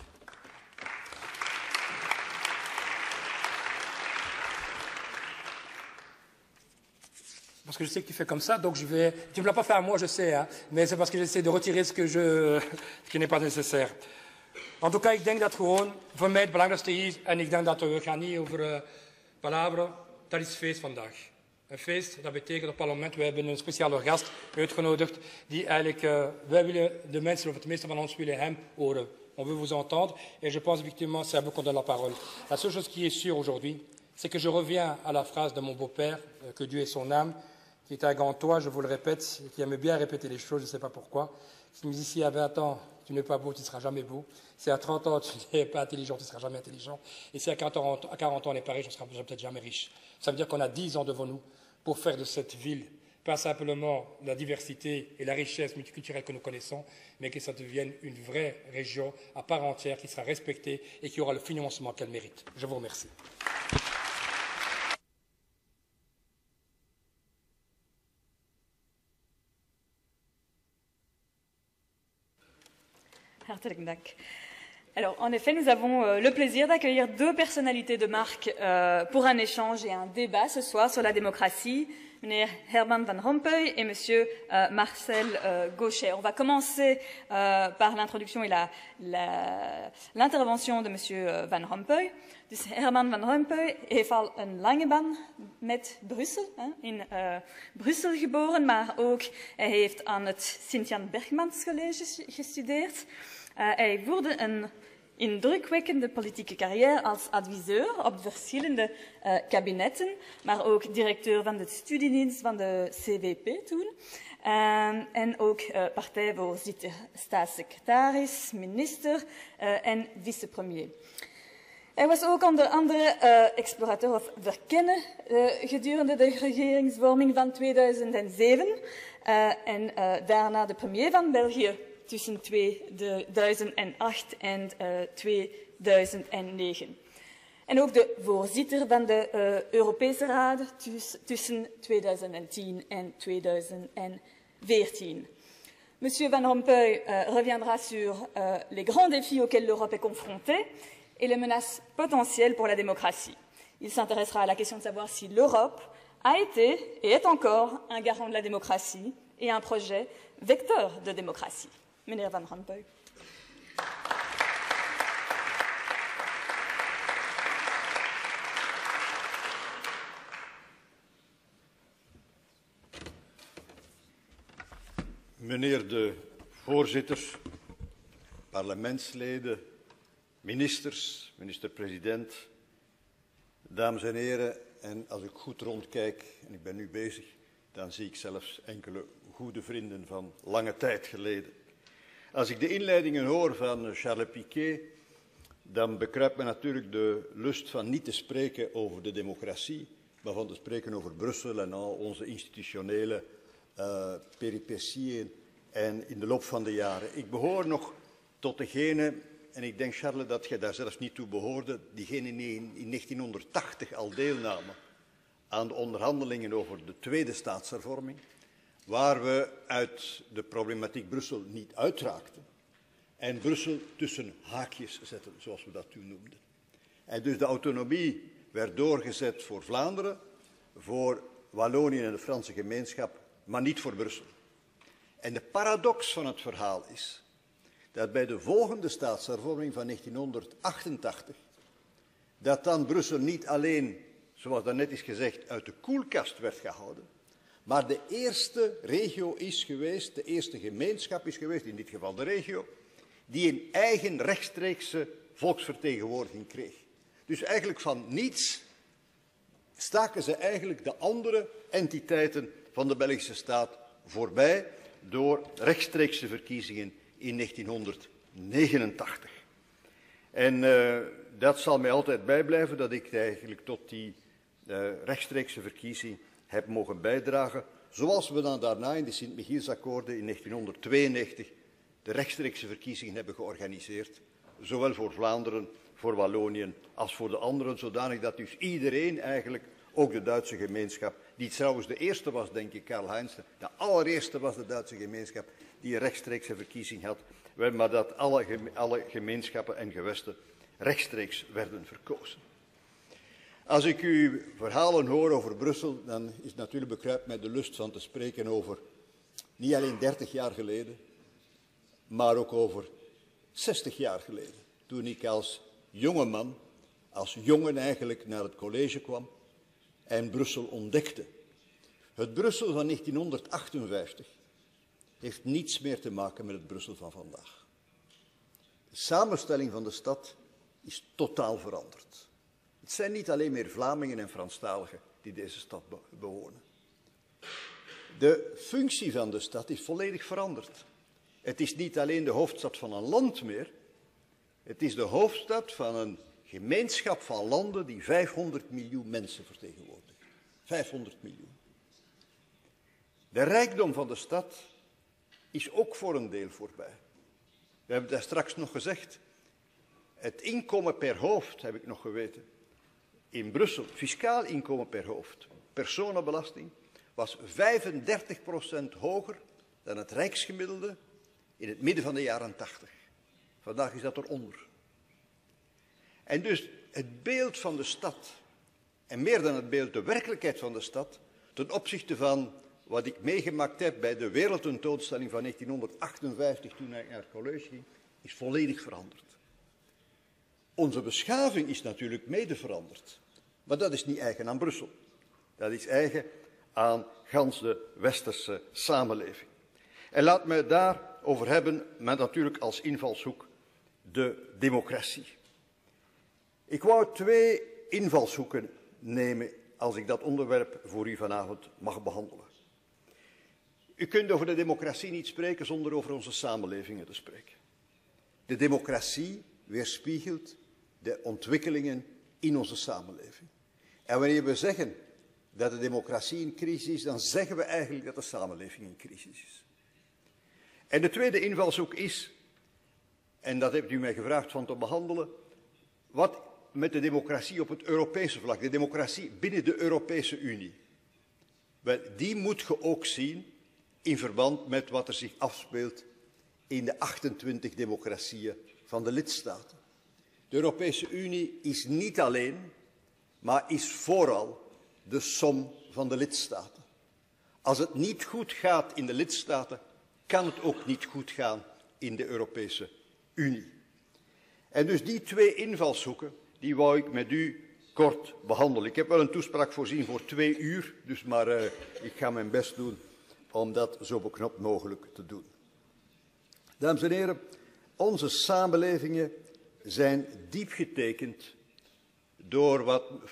C: Parce que je sais que tu fais comme ça, donc je vais... Tu ne me l'as pas fait à moi, je sais, hein, mais c'est parce que j'essaie de retirer ce qui n'est pas nécessaire. En tout cas, ik denk dat gewoon voor mij het belangrijkste is, en ik denk dat we gaan niet over palavra, dat is feest vandaag. Een feest, dat betekent op het parlement, we hebben een speciale gast uitgenodigd, die eigenlijk, wij willen de mensen, of tenminste van ons, willen hem horen. On veut vous entendre, et je pense effectivement, c'est à vous qu'on donne la parole. La seule chose qui est sûre aujourd'hui, c'est que je reviens à la phrase de mon beau-père, que Dieu ait son âme, qui était un gantois, je vous le répète, qui aimait bien répéter les choses, je ne sais pas pourquoi. Qui me dit, si à 20 ans, tu n'es pas beau, tu ne seras jamais beau. Si à 30 ans, tu n'es pas intelligent, tu ne seras jamais intelligent. Et si à 40 ans, on est pareil, je ne serai peut-être jamais riche. Ça veut dire qu'on a 10 ans devant nous pour faire de cette ville, pas simplement la diversité et la richesse multiculturelle que nous connaissons, mais que ça devienne une vraie région à part entière qui sera respectée et qui aura le financement qu'elle mérite. Je vous remercie.
A: Hartelijk dank. Alors, en effet, nous avons le plaisir d'accueillir deux personnalités de marque pour un échange et un débat ce soir sur la démocratie, meneer Herman Van Rompuy et monsieur Marcel Gauchet. On va commencer par l'introduction et l'intervention de monsieur Van Rompuy. Dus Herman Van Rompuy heeft al een lange band met Brussel, in Brussel geboren, maar ook hij heeft aan het Sint-Jan Bergmans College gestudeerd. Hij voerde een indrukwekkende politieke carrière als adviseur op verschillende kabinetten, maar ook directeur van de studiedienst van de CVP toen. En ook partijvoorzitter, staatssecretaris, minister en vicepremier. Hij was ook onder andere explorateur of verkenner gedurende de regeringsvorming van 2007 en daarna de premier van België tussen 2008 en 2009. En ook de voorzitter van de Europese Raad tussen 2010 en 2014. Monsieur Van Rompuy reviendra sur les grands défis auxquels l'Europe est confrontée et les menaces potentielles pour la démocratie. Il s'intéressera à la question de savoir si l'Europe a été et est encore un garant de la démocratie et un projet vecteur de démocratie. Meneer Van Rompuy.
D: Meneer de voorzitter, parlementsleden, ministers, minister-president, dames en heren, en als ik goed rondkijk, en ik ben nu bezig, dan zie ik zelfs enkele goede vrienden van lange tijd geleden. Als ik de inleidingen hoor van Charles Piquet, dan bekruipt me natuurlijk de lust van niet te spreken over de democratie, maar van te spreken over Brussel en al onze institutionele peripetieën en in de loop van de jaren. Ik behoor nog tot degene, en ik denk Charles dat jij daar zelfs niet toe behoorde, diegenen die in 1980 al deelnamen aan de onderhandelingen over de tweede staatshervorming, waar we uit de problematiek Brussel niet uitraakten en Brussel tussen haakjes zetten, zoals we dat toen noemden. En dus de autonomie werd doorgezet voor Vlaanderen, voor Wallonië en de Franse gemeenschap, maar niet voor Brussel. En de paradox van het verhaal is dat bij de volgende staatshervorming van 1988, dat dan Brussel niet alleen, zoals daarnet is gezegd, uit de koelkast werd gehouden, maar de eerste regio is geweest, de eerste gemeenschap is geweest, in dit geval de regio, die een eigen rechtstreekse volksvertegenwoordiging kreeg. Dus eigenlijk van niets staken ze eigenlijk de andere entiteiten van de Belgische staat voorbij door rechtstreekse verkiezingen in 1989. En dat zal mij altijd bijblijven, dat ik eigenlijk tot die rechtstreekse verkiezing heb mogen bijdragen, zoals we dan daarna in de Sint-Michielsakkoorden in 1992 de rechtstreekse verkiezingen hebben georganiseerd, zowel voor Vlaanderen, voor Wallonië als voor de anderen, zodanig dat dus iedereen eigenlijk, ook de Duitse gemeenschap, die trouwens de eerste was, denk ik, Karl-Heinz, de allereerste was de Duitse gemeenschap die een rechtstreekse verkiezing had, maar dat alle gemeenschappen en gewesten rechtstreeks werden verkozen. Als ik uw verhalen hoor over Brussel, dan is natuurlijk bekruipt mij de lust van te spreken over niet alleen 30 jaar geleden, maar ook over 60 jaar geleden, toen ik als jonge man, als jongen eigenlijk naar het college kwam en Brussel ontdekte. Het Brussel van 1958 heeft niets meer te maken met het Brussel van vandaag. De samenstelling van de stad is totaal veranderd. Het zijn niet alleen meer Vlamingen en Franstaligen die deze stad bewonen. De functie van de stad is volledig veranderd. Het is niet alleen de hoofdstad van een land meer, het is de hoofdstad van een gemeenschap van landen die 500 miljoen mensen vertegenwoordigen. 500 miljoen. De rijkdom van de stad is ook voor een deel voorbij. We hebben daar straks nog gezegd. Het inkomen per hoofd, heb ik nog geweten, in Brussel, fiscaal inkomen per hoofd, personenbelasting, was 35% hoger dan het rijksgemiddelde in het midden van de jaren 80. Vandaag is dat eronder. En dus het beeld van de stad, en meer dan het beeld, de werkelijkheid van de stad, ten opzichte van wat ik meegemaakt heb bij de wereldtentoonstelling van 1958, toen ik naar het college ging, is volledig veranderd. Onze beschaving is natuurlijk mede veranderd, maar dat is niet eigen aan Brussel. Dat is eigen aan gans de westerse samenleving. En laat me daarover hebben, met natuurlijk als invalshoek de democratie. Ik wou 2 invalshoeken nemen als ik dat onderwerp voor u vanavond mag behandelen. U kunt over de democratie niet spreken zonder over onze samenlevingen te spreken. De democratie weerspiegelt de ontwikkelingen in onze samenleving. En wanneer we zeggen dat de democratie in crisis is, dan zeggen we eigenlijk dat de samenleving in crisis is. En de tweede invalshoek is, en dat hebt u mij gevraagd van te behandelen, wat met de democratie op het Europese vlak, de democratie binnen de Europese Unie. Wel, die moet je ook zien in verband met wat er zich afspeelt in de 28 democratieën van de lidstaten. De Europese Unie is niet alleen, maar is vooral de som van de lidstaten. Als het niet goed gaat in de lidstaten, kan het ook niet goed gaan in de Europese Unie. En dus die 2 invalshoeken, die wou ik met u kort behandelen. Ik heb wel een toespraak voorzien voor 2 uur, dus maar ik ga mijn best doen om dat zo beknopt mogelijk te doen. Dames en heren, onze samenlevingen zijn diep getekend door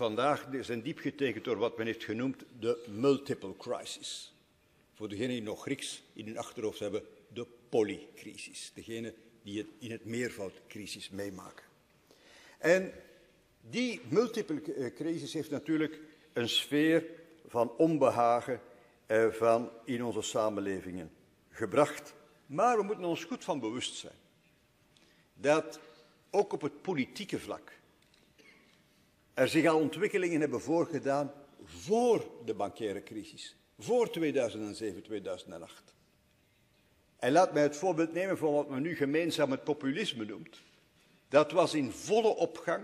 D: wat men heeft genoemd de multiple crisis. Voor degenen die nog Grieks in hun achterhoofd hebben, de polycrisis. Degenen die het in het meervoud crisis meemaken. En die multiple crisis heeft natuurlijk een sfeer van onbehagen in onze samenlevingen gebracht. Maar we moeten ons goed van bewust zijn dat ook op het politieke vlak er zich al ontwikkelingen hebben voorgedaan voor de bancaire crisis, voor 2007, 2008. En laat mij het voorbeeld nemen van wat men nu gemeenzaam het populisme noemt. Dat was in volle opgang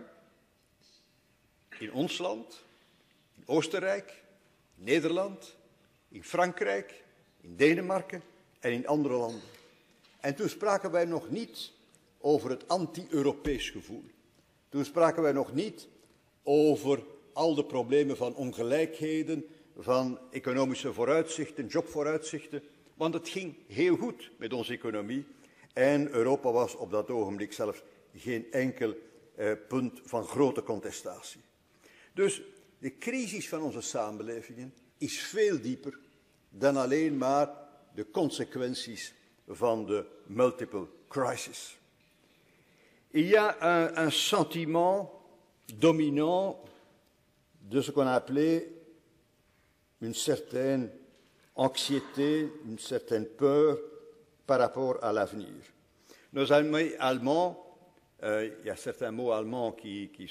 D: in ons land, in Oostenrijk, in Nederland, in Frankrijk, in Denemarken en in andere landen. En toen spraken wij nog niet over het anti-Europees gevoel. Toen spraken wij nog niet over al de problemen van ongelijkheden, van economische vooruitzichten, jobvooruitzichten. Want het ging heel goed met onze economie en Europa was op dat ogenblik zelfs geen enkel punt van grote contestatie. Dus de crisis van onze samenlevingen is veel dieper dan alleen maar de consequenties van de multiple crisis. Il y a un sentiment dominant de ce qu'on a appelé une certaine anxiété, une certaine peur par rapport à l'avenir. Nos amis allemands, il y a certains mots allemands qui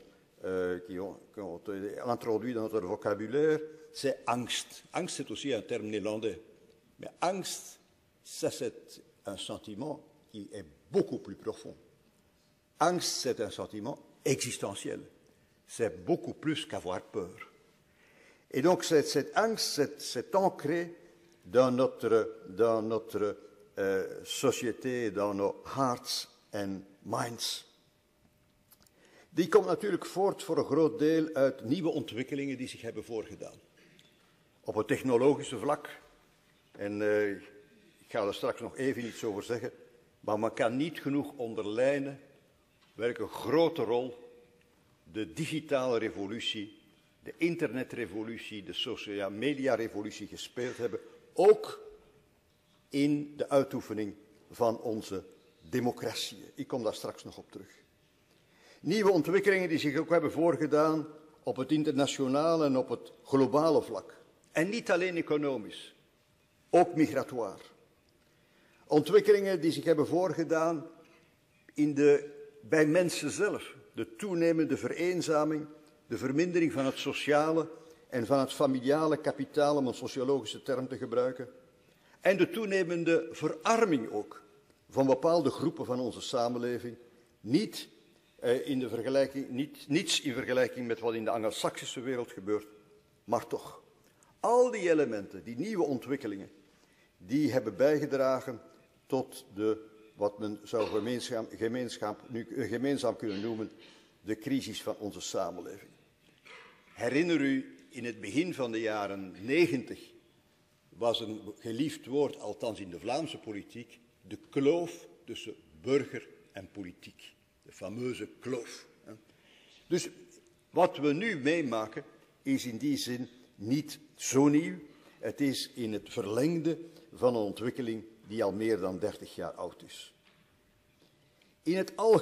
D: ont été introduits dans notre vocabulaire, c'est angst. Angst, c'est aussi un terme néerlandais. Mais angst, ça c'est un sentiment qui est beaucoup plus profond. Angst, c'est un sentiment existentiel. C'est beaucoup plus qu'avoir peur. Et donc cette angst, c'est ancré dans notre société, dans nos hearts and minds. Die komt natuurlijk voort voor een groot deel uit nieuwe ontwikkelingen die zich hebben voorgedaan. Op het technologische vlak, en ik ga er straks nog even iets over zeggen, maar men kan niet genoeg onderlijnen welke grote rol de digitale revolutie, de internetrevolutie, de social media revolutie gespeeld hebben, ook in de uitoefening van onze democratieën. Ik kom daar straks nog op terug. Nieuwe ontwikkelingen die zich ook hebben voorgedaan op het internationale en op het globale vlak. En niet alleen economisch, ook migratoire. Ontwikkelingen die zich hebben voorgedaan bij mensen zelf. De toenemende vereenzaming, de vermindering van het sociale en van het familiale kapitaal, om een sociologische term te gebruiken. En de toenemende verarming ook van bepaalde groepen van onze samenleving. Niets in vergelijking met wat in de Anglo-Saxische wereld gebeurt, maar toch. Al die elementen, die nieuwe ontwikkelingen, die hebben bijgedragen tot wat men zou gemeenzaam kunnen noemen, de crisis van onze samenleving. Herinner u, in het begin van de jaren 90 was een geliefd woord, althans in de Vlaamse politiek, de kloof tussen burger en politiek. De fameuze kloof. Dus wat we nu meemaken is in die zin niet zo nieuw. Het is in het verlengde van een ontwikkeling die al meer dan 30 jaar oud is. In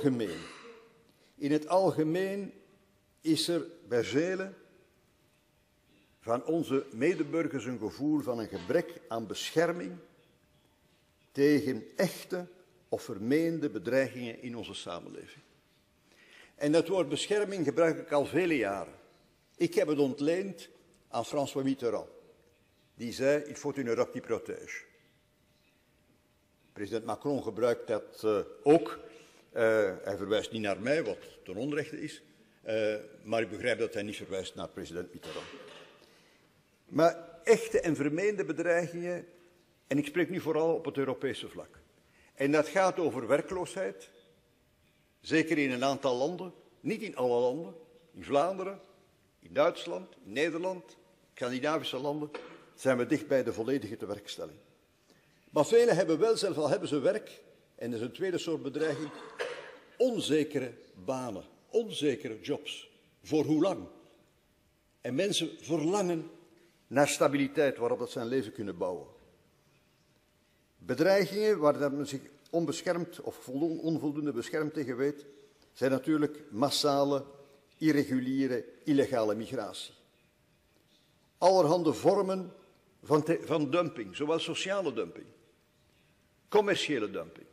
D: het algemeen is er bij velen van onze medeburgers een gevoel van een gebrek aan bescherming tegen echte of vermeende bedreigingen in onze samenleving. En dat woord bescherming gebruik ik al vele jaren. Ik heb het ontleend aan François Mitterrand. Die zei, il faut une Europe qui protège. President Macron gebruikt dat ook. Hij verwijst niet naar mij, wat ten onrechte is. Maar ik begrijp dat hij niet verwijst naar president Mitterrand. Maar echte en vermeende bedreigingen, en ik spreek nu vooral op het Europese vlak. En dat gaat over werkloosheid, zeker in een aantal landen, niet in alle landen, in Vlaanderen, in Duitsland, in Nederland, Scandinavische landen, zijn we dicht bij de volledige tewerkstelling. Maar velen hebben wel, zelfs al hebben ze werk, en dat is een tweede soort bedreiging, onzekere banen, onzekere jobs. Voor hoe lang? En mensen verlangen naar stabiliteit waarop dat zijn leven kunnen bouwen. Bedreigingen waar men zich onbeschermd of onvoldoende beschermd tegen weet, zijn natuurlijk massale, irreguliere, illegale migratie. Allerhande vormen van dumping, zowel sociale dumping, commerciële dumping,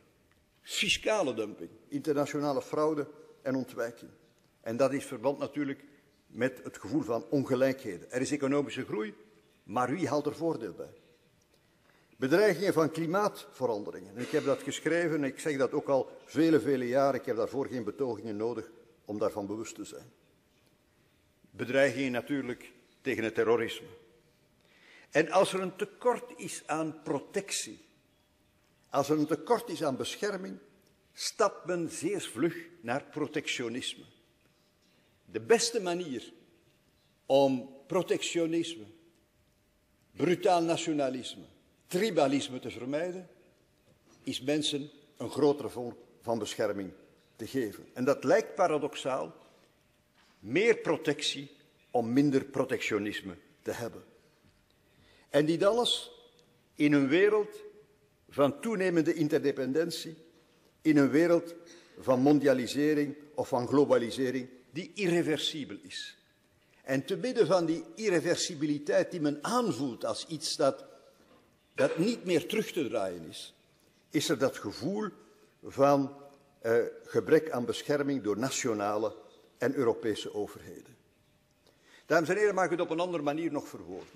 D: fiscale dumping, internationale fraude en ontwijking. En dat is verband natuurlijk met het gevoel van ongelijkheden. Er is economische groei, maar wie haalt er voordeel bij? Bedreigingen van klimaatveranderingen. En ik heb dat geschreven en ik zeg dat ook al vele jaren. Ik heb daarvoor geen betogingen nodig om daarvan bewust te zijn. Bedreigingen natuurlijk tegen het terrorisme. En als er een tekort is aan protectie, als er een tekort is aan bescherming, stapt men zeer vlug naar protectionisme. De beste manier om protectionisme, brutaal nationalisme, tribalisme te vermijden, is mensen een grotere vorm van bescherming te geven. En dat lijkt paradoxaal, meer protectie om minder protectionisme te hebben. En dit alles in een wereld van toenemende interdependentie, in een wereld van mondialisering of van globalisering die irreversibel is. En te midden van die irreversibiliteit die men aanvoelt als iets dat niet meer terug te draaien is, is er dat gevoel van gebrek aan bescherming door nationale en Europese overheden. Dames en heren, mag ik het op een andere manier nog verwoorden.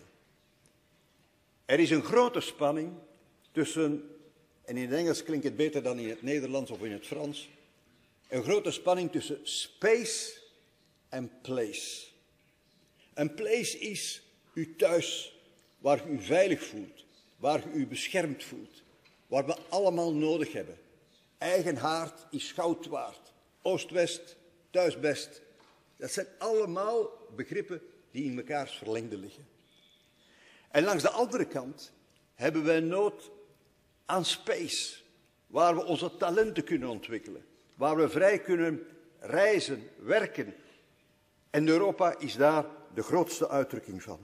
D: Er is een grote spanning tussen, en in het Engels klinkt het beter dan in het Nederlands of in het Frans, een grote spanning tussen space en place. Een place is uw thuis, waar u u veilig voelt, waar u u beschermd voelt, waar we allemaal nodig hebben. Eigen haard is goud waard. Oost-West, thuis-best. Dat zijn allemaal begrippen die in mekaars verlengde liggen. En langs de andere kant hebben wij nood aan space, waar we onze talenten kunnen ontwikkelen, waar we vrij kunnen reizen, werken. En Europa is daar de grootste uitdrukking van.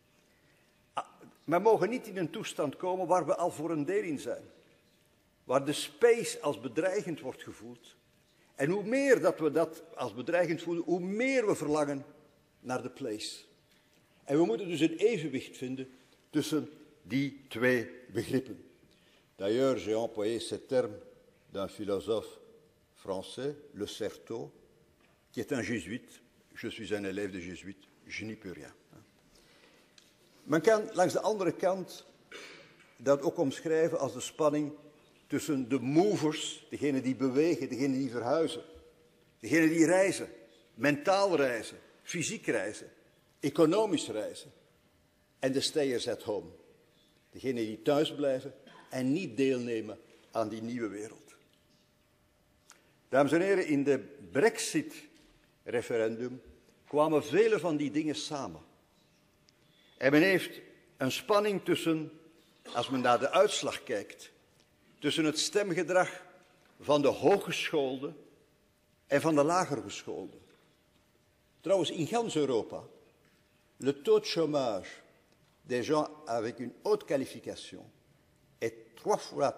D: We mogen niet in een toestand komen waar we al voor een deel in zijn. Waar de space als bedreigend wordt gevoeld. En hoe meer dat we dat als bedreigend voelen, hoe meer we verlangen naar de place. En we moeten dus een evenwicht vinden tussen die twee begrippen. D'ailleurs, j'ai employé ce terme d'un philosophe français, Le Certeau, qui est un jésuite. Je suis un élève de jésuite, je n'y peux rien. Men kan langs de andere kant dat ook omschrijven als de spanning tussen de movers, degenen die bewegen, degenen die verhuizen, degenen die reizen, mentaal reizen, fysiek reizen, economisch reizen, en de stayers at home, degenen die thuis blijven en niet deelnemen aan die nieuwe wereld. Dames en heren, in de Brexit-referendum kwamen vele van die dingen samen. En men heeft een spanning tussen, als men naar de uitslag kijkt, tussen het stemgedrag van de hooggescholden en van de lagergescholden. Trouwens, in gans Europa, le taux de chômage des gens avec une haute qualification est 3 fois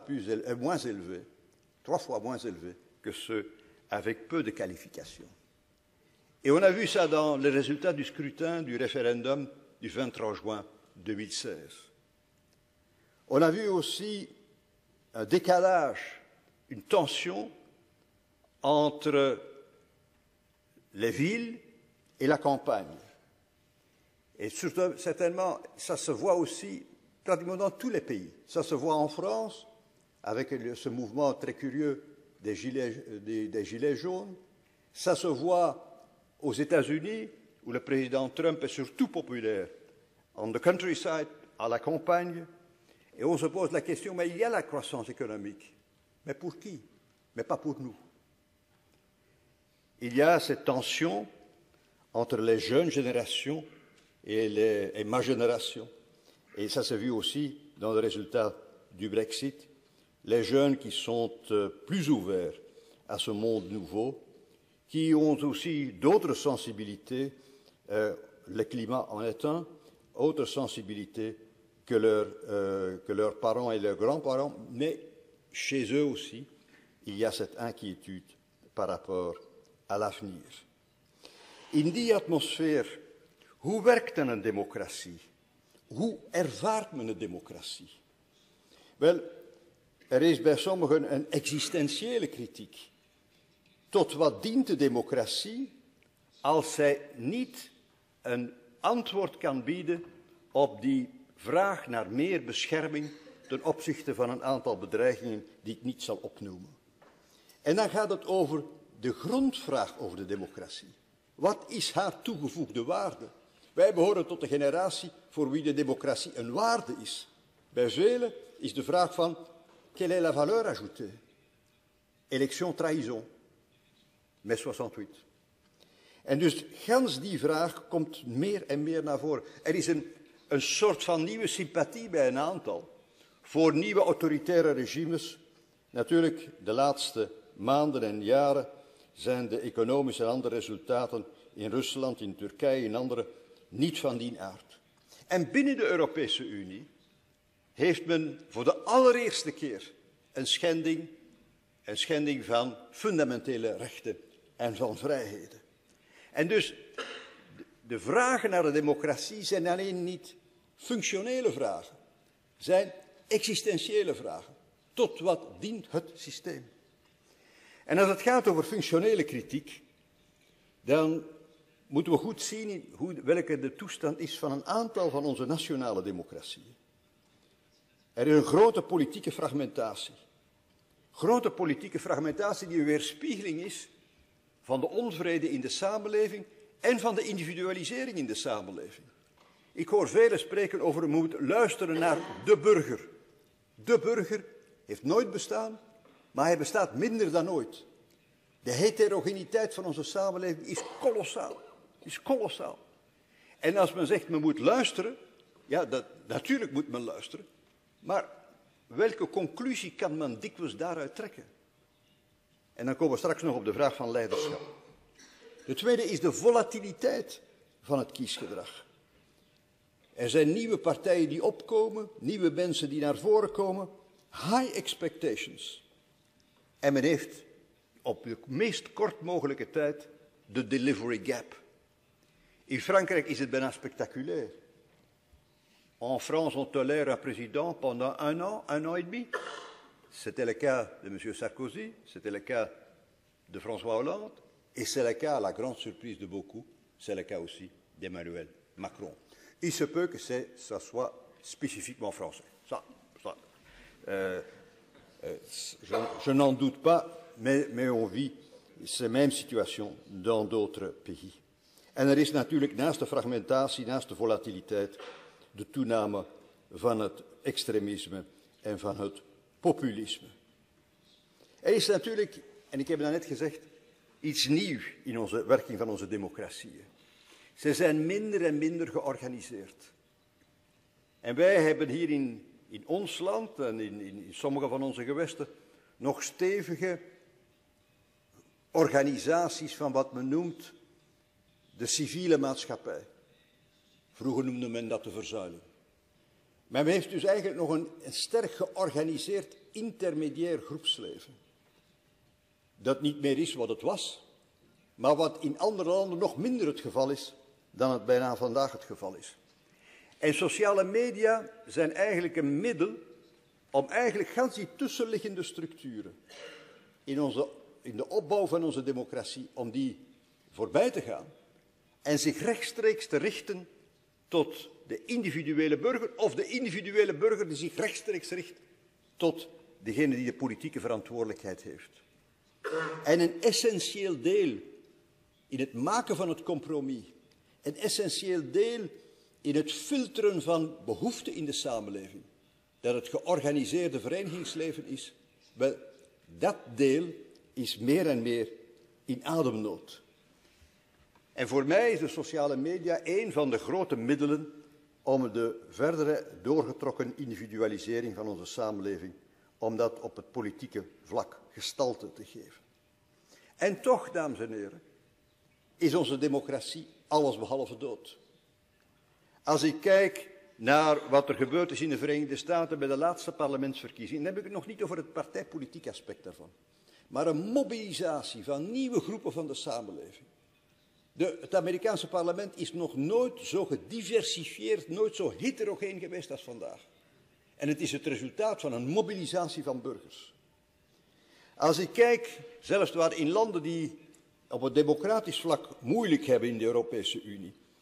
D: moins élevé que ceux avec peu de qualification. Et on a vu ça dans les résultats du scrutin du référendum du 23 juin 2016. On a vu aussi un décalage, une tension entre les villes et la campagne. Et surtout, certainement, ça se voit aussi pratiquement dans tous les pays. Ça se voit en France, avec ce mouvement très curieux des gilets jaunes. Ça se voit aux États-Unis, où le président Trump est surtout populaire, on the countryside, à la campagne. Et on se pose la question, mais il y a la croissance économique. Mais pour qui? Mais pas pour nous. Il y a cette tension entre les jeunes générations et ma génération. Et ça s'est vu aussi dans le résultat du Brexit. Les jeunes qui sont plus ouverts à ce monde nouveau, qui ont aussi d'autres sensibilités, le climat en est un, autres sensibilités que leurs parents et leurs grands-parents, mais chez eux aussi, il y a cette inquiétude par rapport à l'avenir. In die atmosfeer, hoe werkt dan een democratie? Hoe ervaart men een democratie? Wel, er is bij sommigen een existentiële kritiek. Tot wat dient de democratie als zij niet een antwoord kan bieden op die vraag naar meer bescherming ten opzichte van een aantal bedreigingen die ik niet zal opnoemen. En dan gaat het over de grondvraag over de democratie. Wat is haar toegevoegde waarde? Wij behoren tot de generatie voor wie de democratie een waarde is. Bij velen is de vraag van, quelle est la valeur ajoutée? Élection trahison. Mai 68. En dus gans die vraag komt meer en meer naar voren. Er is een soort van nieuwe sympathie bij een aantal voor nieuwe autoritaire regimes. Natuurlijk, de laatste maanden en jaren zijn de economische en andere resultaten in Rusland, in Turkije, in andere niet van die aard. En binnen de Europese Unie heeft men voor de allereerste keer een schending van fundamentele rechten en van vrijheden. En dus de vragen naar de democratie zijn alleen niet functionele vragen, zijn existentiële vragen. Tot wat dient het systeem? En als het gaat over functionele kritiek, dan moeten we goed zien welke de toestand is van een aantal van onze nationale democratieën. Er is een grote politieke fragmentatie. Grote politieke fragmentatie die een weerspiegeling is van de onvrede in de samenleving en van de individualisering in de samenleving. Ik hoor velen spreken over we moeten luisteren naar de burger. De burger heeft nooit bestaan, maar hij bestaat minder dan ooit. De heterogeniteit van onze samenleving is kolossaal. Is kolossaal. En als men zegt men moet luisteren, ja, natuurlijk moet men luisteren, maar welke conclusie kan men dikwijls daaruit trekken? En dan komen we straks nog op de vraag van leiderschap. De tweede is de volatiliteit van het kiesgedrag. Er zijn nieuwe partijen die opkomen, nieuwe mensen die naar voren komen, high expectations. En men heeft op de meest kort mogelijke tijd de delivery gap. In Frankrijk is het bijna spectaculair. En France, on tolère un président pendant un an et demi. C'était le cas de M. Sarkozy, c'était le cas de François Hollande, et c'est le cas, à la grande surprise de beaucoup, c'est le cas aussi d'Emmanuel Macron. Il se peut que ça soit spécifiquement français. Je n'en doute pas, mais on vit ces mêmes situations dans d'autres pays. En er is natuurlijk naast de fragmentatie, naast de volatiliteit, de toename van het extremisme en van het populisme. Er is natuurlijk, en ik heb het net gezegd, iets nieuws in onze werking van onze democratieën. Ze zijn minder en minder georganiseerd. En wij hebben hier in ons land en in sommige van onze gewesten nog stevige organisaties van wat men noemt de civiele maatschappij. Vroeger noemde men dat de verzuiling. Maar men heeft dus eigenlijk nog een sterk georganiseerd intermediair groepsleven. Dat niet meer is wat het was, maar wat in andere landen nog minder het geval is dan het bijna vandaag het geval is. En sociale media zijn eigenlijk een middel om eigenlijk gans die tussenliggende structuren in de opbouw van onze democratie, om die voorbij te gaan en zich rechtstreeks te richten tot de individuele burger of de individuele burger die zich rechtstreeks richt tot degene die de politieke verantwoordelijkheid heeft. En een essentieel deel in het maken van het compromis, een essentieel deel in het filteren van behoeften in de samenleving, dat het georganiseerde verenigingsleven is, wel, dat deel is meer en meer in ademnood. En voor mij is de sociale media een van de grote middelen om de verdere doorgetrokken individualisering van onze samenleving, om dat op het politieke vlak gestalte te geven. En toch, dames en heren, is onze democratie allesbehalve dood. Als ik kijk naar wat er gebeurd is in de Verenigde Staten bij de laatste parlementsverkiezingen, dan heb ik het nog niet over het partijpolitiek aspect daarvan, maar een mobilisatie van nieuwe groepen van de samenleving. Het Amerikaanse parlement is nog nooit zo gediversifieerd, nooit zo heterogeen geweest als vandaag. En het is het resultaat van een mobilisatie van burgers. Als ik kijk, zelfs waar in landen die op het democratisch vlak moeilijk hebben in de Europese Unie,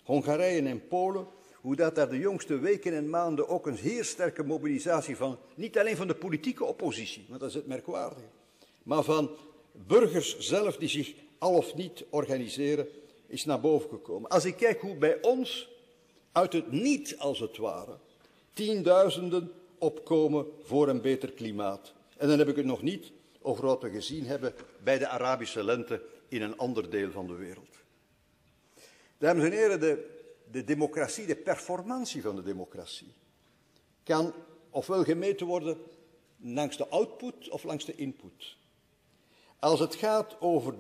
D: Hongarije en Polen, hoe dat daar de jongste weken en maanden ook een zeer sterke mobilisatie van, niet alleen van de politieke oppositie, want dat is het merkwaardige, maar van burgers zelf die zich al of niet organiseren, is naar boven gekomen. Als ik kijk hoe bij ons uit het niet, als het ware, tienduizenden opkomen voor een beter klimaat. En dan heb ik het nog niet over wat we gezien hebben bij de Arabische lente in een ander deel van de wereld. Dames en heren, de democratie, de performantie van de democratie, kan ofwel gemeten worden langs de output of langs de input. Als het gaat over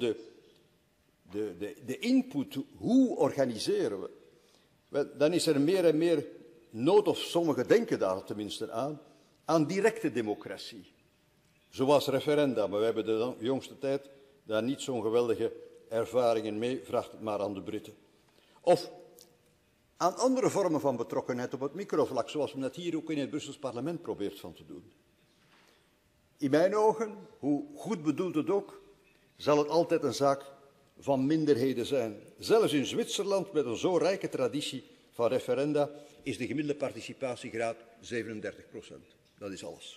D: de input, hoe organiseren we, dan is er meer en meer nood, of sommigen denken daar tenminste aan directe democratie. Zoals referenda, maar we hebben de jongste tijd daar niet zo'n geweldige ervaringen mee, vraag het maar aan de Britten. Of aan andere vormen van betrokkenheid op het microvlak, zoals men dat hier ook in het Brussels parlement probeert van te doen. In mijn ogen, hoe goed bedoeld het ook, zal het altijd een zaak van minderheden zijn. Zelfs in Zwitserland, met een zo rijke traditie van referenda, is de gemiddelde participatiegraad 37%. Dat is alles.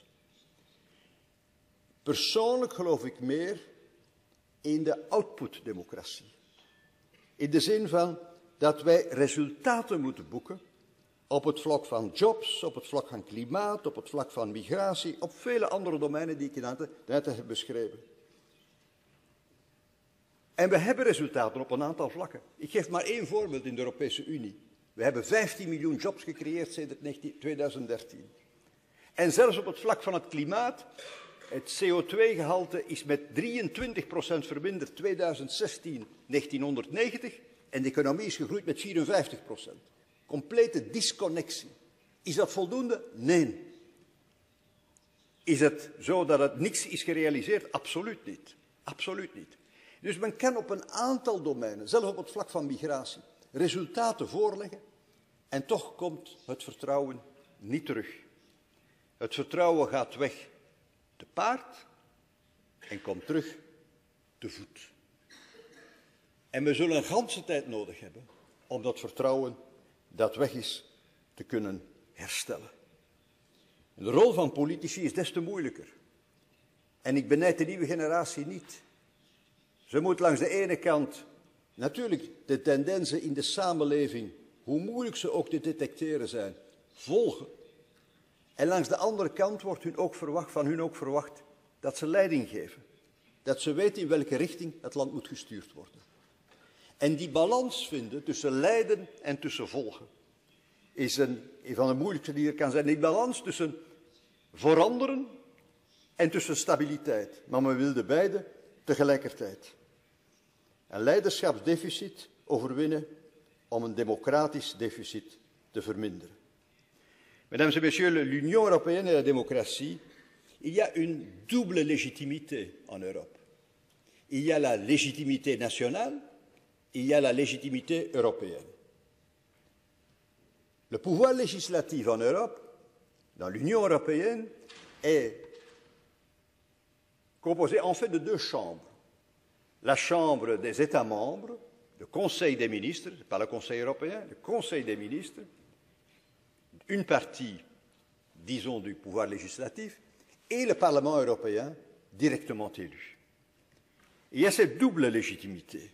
D: Persoonlijk geloof ik meer in de output-democratie. In de zin van dat wij resultaten moeten boeken op het vlak van jobs, op het vlak van klimaat, op het vlak van migratie, op vele andere domeinen die ik net heb beschreven. En we hebben resultaten op een aantal vlakken. Ik geef maar één voorbeeld in de Europese Unie. We hebben 15 miljoen jobs gecreëerd sinds 2013. En zelfs op het vlak van het klimaat, het CO2-gehalte is met 23% verminderd 2016, 1990 en de economie is gegroeid met 54%. Complete disconnectie. Is dat voldoende? Nee. Is het zo dat het niks is gerealiseerd? Absoluut niet. Absoluut niet. Dus men kan op een aantal domeinen, zelfs op het vlak van migratie, resultaten voorleggen en toch komt het vertrouwen niet terug. Het vertrouwen gaat weg te paard en komt terug te voet. En we zullen een ganse tijd nodig hebben om dat vertrouwen dat weg is te kunnen herstellen. De rol van politici is des te moeilijker. En ik benijd de nieuwe generatie niet. Ze moet langs de ene kant natuurlijk de tendensen in de samenleving, hoe moeilijk ze ook te detecteren zijn, volgen. En langs de andere kant wordt van hun ook verwacht dat ze leiding geven. Dat ze weten in welke richting het land moet gestuurd worden. En die balans vinden tussen leiden en tussen volgen is een van de moeilijkste die er kan zijn. Die balans tussen veranderen en tussen stabiliteit. Maar men wil de beide tegelijkertijd. Een leiderschapsdeficit overwinnen om een democratisch deficit te verminderen. Mesdames et messieurs, l'Union européenne et la démocratie, il y a une double légitimité en Europe. Il y a la légitimité nationale, il y a la légitimité européenne. Le pouvoir législatif en Europe, dans l'Union européenne, est composé en fait de deux chambres. La chambre des États membres, le Conseil des ministres, pas le Conseil européen, le Conseil des ministres, une partie, disons, du pouvoir législatif, et le Parlement européen directement élu. Il y a cette double légitimité.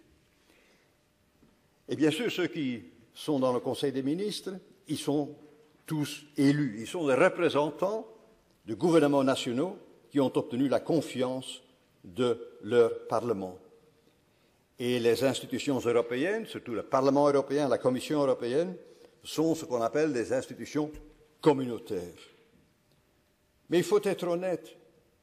D: Et bien sûr, ceux qui sont dans le Conseil des ministres, ils sont tous élus. Ils sont des représentants de gouvernements nationaux qui ont obtenu la confiance de leur Parlement. Et les institutions européennes, surtout le Parlement européen, la Commission européenne, sont ce qu'on appelle des institutions communautaires. Mais il faut être honnête.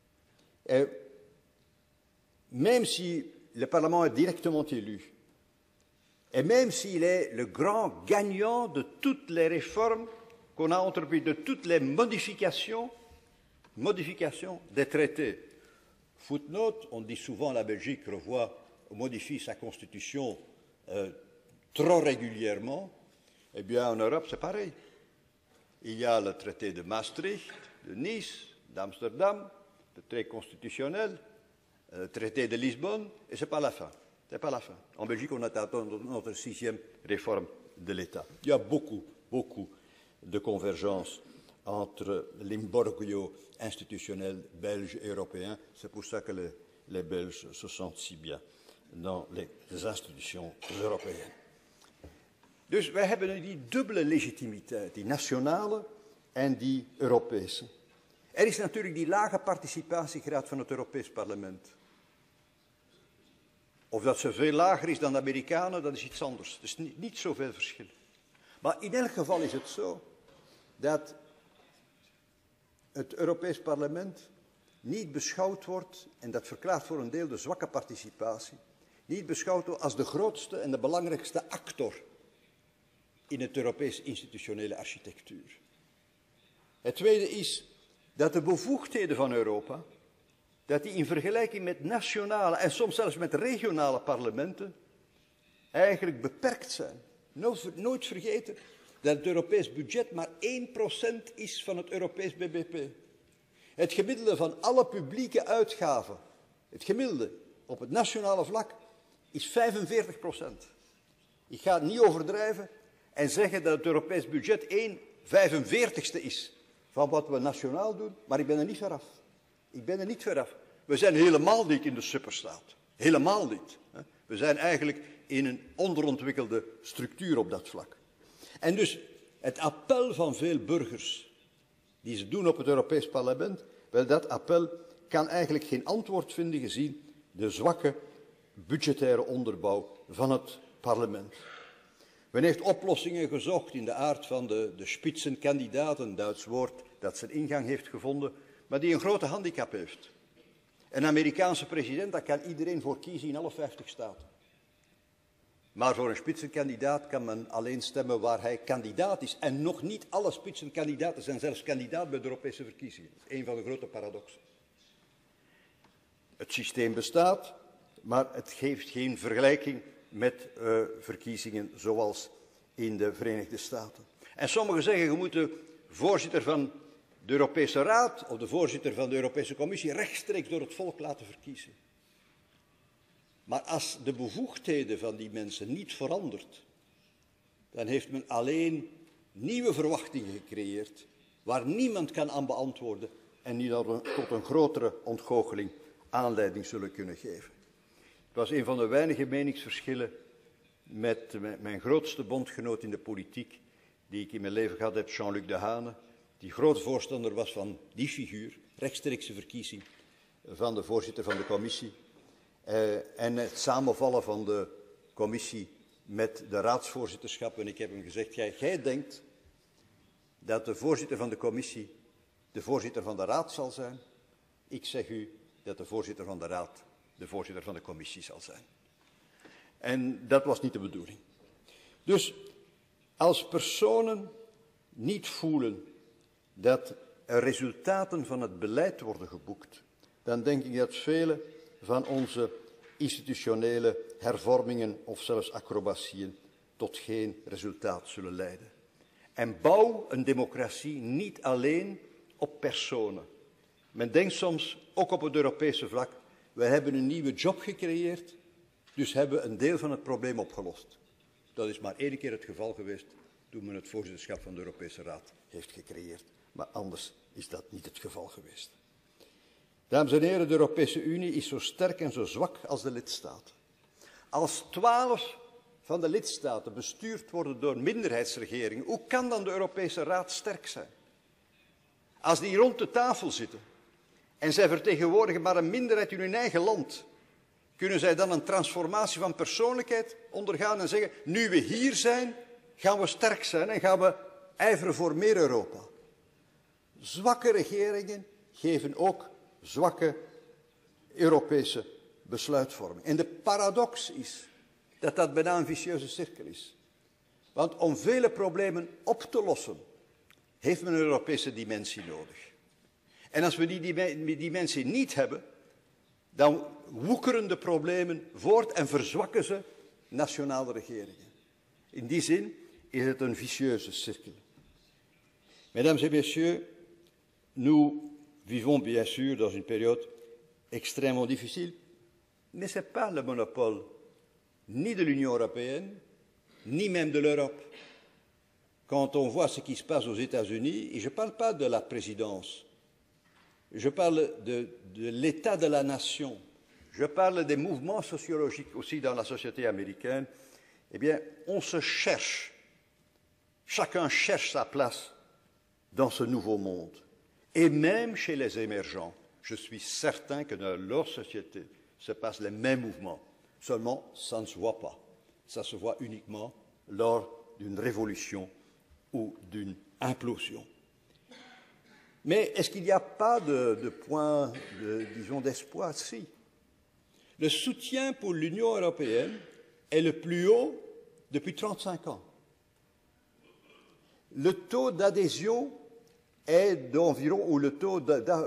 D: Même si le Parlement est directement élu, et même s'il est le grand gagnant de toutes les réformes qu'on a entreprises, de toutes les modifications des traités. Footnote, on dit souvent la Belgique modifie sa constitution trop régulièrement. Eh bien, en Europe, c'est pareil. Il y a le traité de Maastricht, de Nice, d'Amsterdam, le traité constitutionnel, le traité de Lisbonne, et ce n'est pas la fin. C'est pas la fin. En Belgique, on attend notre 6e réforme de l'État. Il y a beaucoup de convergence entre l'imbroglio institutionnel belge et européen. C'est pour ça que les Belges se sentent si bien dans les institutions européennes. Dus wij hebben die dubbele legitimiteit, die nationale en die Europese. Er is natuurlijk die lage participatiegraad van het Europees Parlement. Of dat ze veel lager is dan de Amerikanen, dat is iets anders. Dus niet zoveel verschil. Maar in elk geval is het zo dat het Europees Parlement niet beschouwd wordt, en dat verklaart voor een deel de zwakke participatie, niet beschouwd wordt als de grootste en de belangrijkste actor in het Europese institutionele architectuur. Het tweede is dat de bevoegdheden van Europa, dat die in vergelijking met nationale en soms zelfs met regionale parlementen eigenlijk beperkt zijn. Nooit vergeten dat het Europees budget maar 1% is van het Europees BBP. Het gemiddelde van alle publieke uitgaven, het gemiddelde op het nationale vlak, is 45%. Ik ga het niet overdrijven en zeggen dat het Europees budget 1/45ste is van wat we nationaal doen, maar ik ben er niet veraf. Ik ben er niet veraf. We zijn helemaal niet in de superstaat. Helemaal niet. We zijn eigenlijk in een onderontwikkelde structuur op dat vlak. En dus het appel van veel burgers die ze doen op het Europees Parlement, wel, dat appel kan eigenlijk geen antwoord vinden gezien de zwakke budgettaire onderbouw van het parlement. Men heeft oplossingen gezocht in de aard van de spitsenkandidaat, een Duits woord dat zijn ingang heeft gevonden, maar die een grote handicap heeft. Een Amerikaanse president, daar kan iedereen voor kiezen in alle 50 staten. Maar voor een spitsenkandidaat kan men alleen stemmen waar hij kandidaat is. En nog niet alle spitsenkandidaten zijn zelfs kandidaat bij de Europese verkiezingen. Dat is een van de grote paradoxen. Het systeem bestaat, maar het geeft geen vergelijking met verkiezingen zoals in de Verenigde Staten. En sommigen zeggen, je moet de voorzitter van de Europese Raad of de voorzitter van de Europese Commissie rechtstreeks door het volk laten verkiezen. Maar als de bevoegdheden van die mensen niet verandert, dan heeft men alleen nieuwe verwachtingen gecreëerd waar niemand kan aan beantwoorden en die dan tot een grotere ontgoocheling aanleiding zullen kunnen geven. Het was een van de weinige meningsverschillen met mijn grootste bondgenoot in de politiek die ik in mijn leven gehad heb, Jean-Luc Dehaene, die groot voorstander was van die figuur, rechtstreekse verkiezing van de voorzitter van de commissie en het samenvallen van de commissie met de raadsvoorzitterschap. En ik heb hem gezegd, jij denkt dat de voorzitter van de commissie de voorzitter van de raad zal zijn. Ik zeg u dat de voorzitter van de raad de voorzitter van de commissie zal zijn. En dat was niet de bedoeling. Dus als personen niet voelen dat er resultaten van het beleid worden geboekt, dan denk ik dat vele van onze institutionele hervormingen of zelfs acrobatieën tot geen resultaat zullen leiden. En bouw een democratie niet alleen op personen. Men denkt soms, ook op het Europese vlak, we hebben een nieuwe job gecreëerd, dus hebben we een deel van het probleem opgelost. Dat is maar 1 keer het geval geweest toen men het voorzitterschap van de Europese Raad heeft gecreëerd. Maar anders is dat niet het geval geweest. Dames en heren, de Europese Unie is zo sterk en zo zwak als de lidstaten. Als 12 van de lidstaten bestuurd worden door minderheidsregeringen, hoe kan dan de Europese Raad sterk zijn? Als die rond de tafel zitten en zij vertegenwoordigen maar een minderheid in hun eigen land, kunnen zij dan een transformatie van persoonlijkheid ondergaan en zeggen, nu we hier zijn, gaan we sterk zijn en gaan we ijveren voor meer Europa. Zwakke regeringen geven ook zwakke Europese besluitvorming. En de paradox is dat dat bijna een vicieuze cirkel is. Want om vele problemen op te lossen, heeft men een Europese dimensie nodig. En als we die dimensie niet hebben, dan woekeren de problemen voort en verzwakken ze nationale regeringen. In die zin is het een vicieuze cirkel. Mesdames et messieurs, nous vivons bien sûr dans une période extrêmement difficile, mais ce n'est pas le monopole ni de l'Union européenne, ni même de l'Europe. Quand on voit ce qui se passe aux États-Unis, et je ne parle pas de la présidence, je parle de l'état de la nation, je parle des mouvements sociologiques aussi dans la société américaine, eh bien, on se cherche, chacun cherche sa place dans ce nouveau monde. Et même chez les émergents, je suis certain que dans leur société se passent les mêmes mouvements. Seulement, ça ne se voit pas. Ça se voit uniquement lors d'une révolution ou d'une implosion. Mais est-ce qu'il n'y a pas de point, disons, d'espoir? Si. Le soutien pour l'Union européenne est le plus haut depuis 35 ans. Le taux d'adhésion est d'environ, ou le taux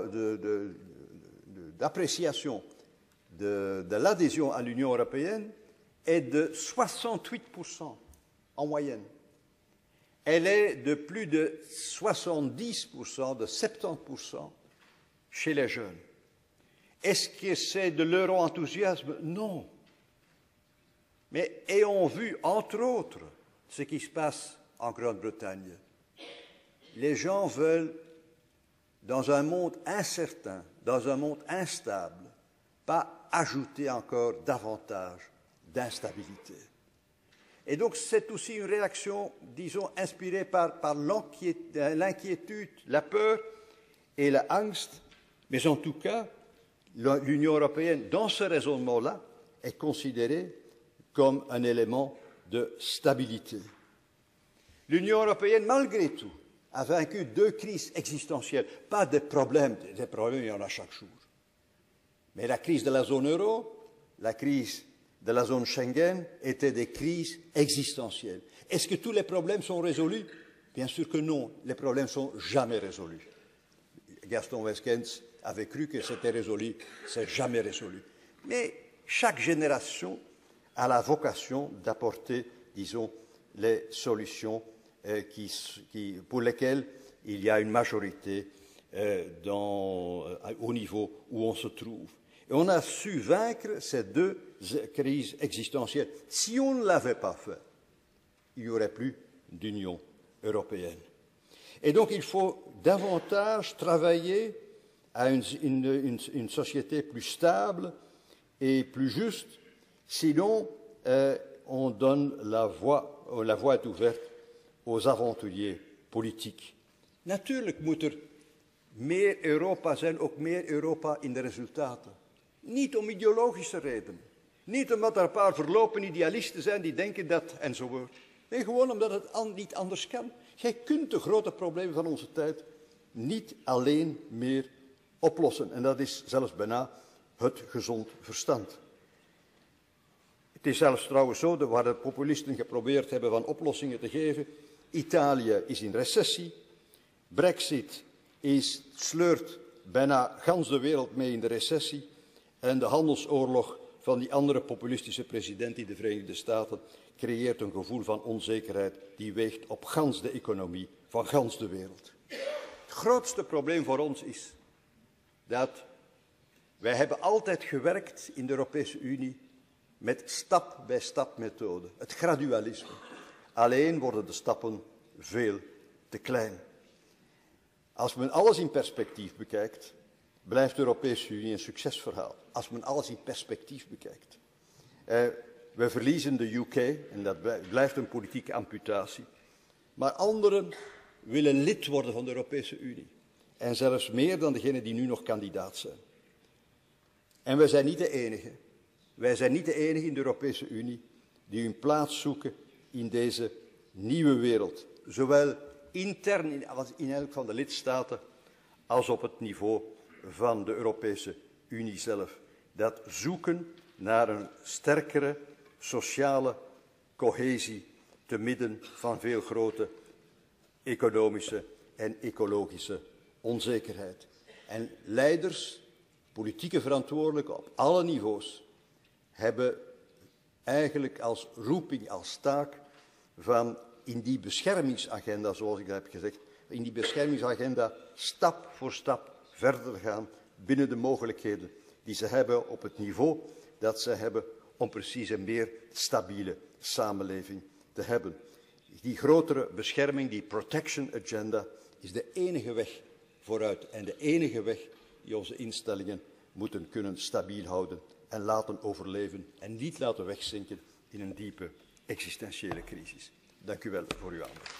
D: d'appréciation de l'adhésion à l'Union européenne est de 68% en moyenne. Elle est de plus de 70%, de 70% chez les jeunes. Est-ce que c'est de l'euro-enthousiasme? Non. Mais ayons vu, entre autres, ce qui se passe en Grande-Bretagne. Les gens veulent, dans un monde incertain, dans un monde instable, pas ajouter encore davantage d'instabilité. Et donc c'est aussi une réaction, disons, inspirée par l'inquiétude, la peur et la angst, mais en tout cas, l'Union européenne, dans ce raisonnement-là, est considérée comme un élément de stabilité. L'Union européenne, malgré tout, a vaincu 2 crises existentielles. Pas des problèmes, il y en a chaque jour. Mais la crise de la zone euro, la crise de la zone Schengen étaient des crises existentielles. Est-ce que tous les problèmes sont résolus? Bien sûr que non, les problèmes ne sont jamais résolus. Gaston Weskens avait cru que c'était résolu, c'est jamais résolu. Mais chaque génération a la vocation d'apporter, disons, les solutions pour lesquelles il y a une majorité au niveau où on se trouve. Et on a su vaincre ces 2 crises existentielles. Si on ne l'avait pas fait, il n'y aurait plus d'Union européenne. Et donc il faut davantage travailler à une société plus stable et plus juste, sinon on donne la voie est ouverte aux avonturiers politiek. Natuurlijk moet er meer Europa zijn, ook meer Europa in de resultaten. Niet om ideologische redenen. Niet omdat er een paar verlopen idealisten zijn die denken dat enzovoort. Nee, gewoon omdat het niet anders kan. Jij kunt de grote problemen van onze tijd niet alleen meer oplossen. En dat is zelfs bijna het gezond verstand. Het is zelfs trouwens zo, waar de populisten geprobeerd hebben van oplossingen te geven. Italië is in recessie. Brexit sleurt bijna gans de wereld mee in de recessie. En de handelsoorlog van die andere populistische president in de Verenigde Staten creëert een gevoel van onzekerheid die weegt op gans de economie van gans de wereld. Het grootste probleem voor ons is dat wij hebben altijd gewerkt in de Europese Unie met stap-bij-stap methode, het gradualisme. Alleen worden de stappen veel te klein. Als men alles in perspectief bekijkt, blijft de Europese Unie een succesverhaal. Als men alles in perspectief bekijkt. We verliezen de UK en dat blijft een politieke amputatie. Maar anderen willen lid worden van de Europese Unie. En zelfs meer dan degenen die nu nog kandidaat zijn. En wij zijn niet de enige. Wij zijn niet de enige in de Europese Unie die hun plaats zoeken in deze nieuwe wereld. Zowel intern in elk van de lidstaten als op het niveau van de Europese Unie zelf. Dat zoeken naar een sterkere sociale cohesie te midden van veel grote economische en ecologische onzekerheid. En leiders, politieke verantwoordelijken op alle niveaus, hebben eigenlijk als roeping, als taak van in die beschermingsagenda, zoals ik dat heb gezegd, in die beschermingsagenda stap voor stap verder gaan binnen de mogelijkheden die ze hebben op het niveau dat ze hebben om precies een meer stabiele samenleving te hebben. Die grotere bescherming, die protection agenda, is de enige weg vooruit en de enige weg die onze instellingen moeten kunnen stabiel houden en laten overleven en niet laten wegzinken in een diepe existentiële crisis. Dank u wel voor uw aandacht.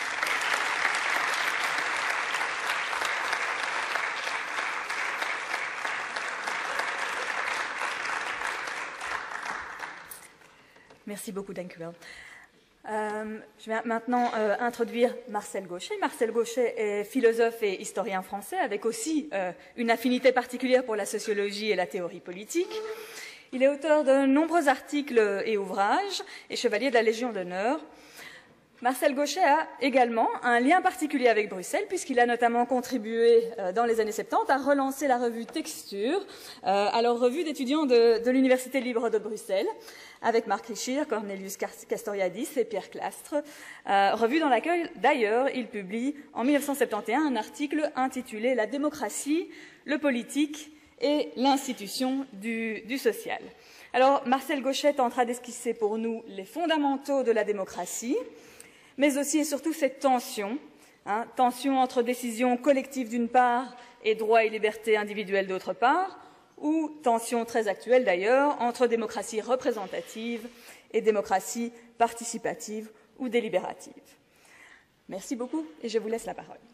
A: Merci beaucoup, dank u wel. Je vais maintenant introduire Marcel Gauchet. Marcel Gauchet est philosophe et historien français, avec aussi une affinité particulière pour la sociologie et la théorie politique. Il est auteur de nombreux articles et ouvrages et chevalier de la Légion d'honneur. Marcel Gauchet a également un lien particulier avec Bruxelles, puisqu'il a notamment contribué dans les années 70 à relancer la revue Texture, alors revue d'étudiants de l'Université libre de Bruxelles, avec Marc Richir, Cornelius Castoriadis et Pierre Clastre, revue dans laquelle, d'ailleurs, il publie en 1971 un article intitulé « La démocratie, le politique et l'institution du social ». Alors, Marcel Gauchet tentera d'esquisser pour nous les fondamentaux de la démocratie, mais aussi et surtout cette tension, tension entre décision collective d'une part et droits et libertés individuelles d'autre part, ou tension très actuelle d'ailleurs entre démocratie représentative et démocratie participative ou délibérative. Merci beaucoup et je vous laisse la parole.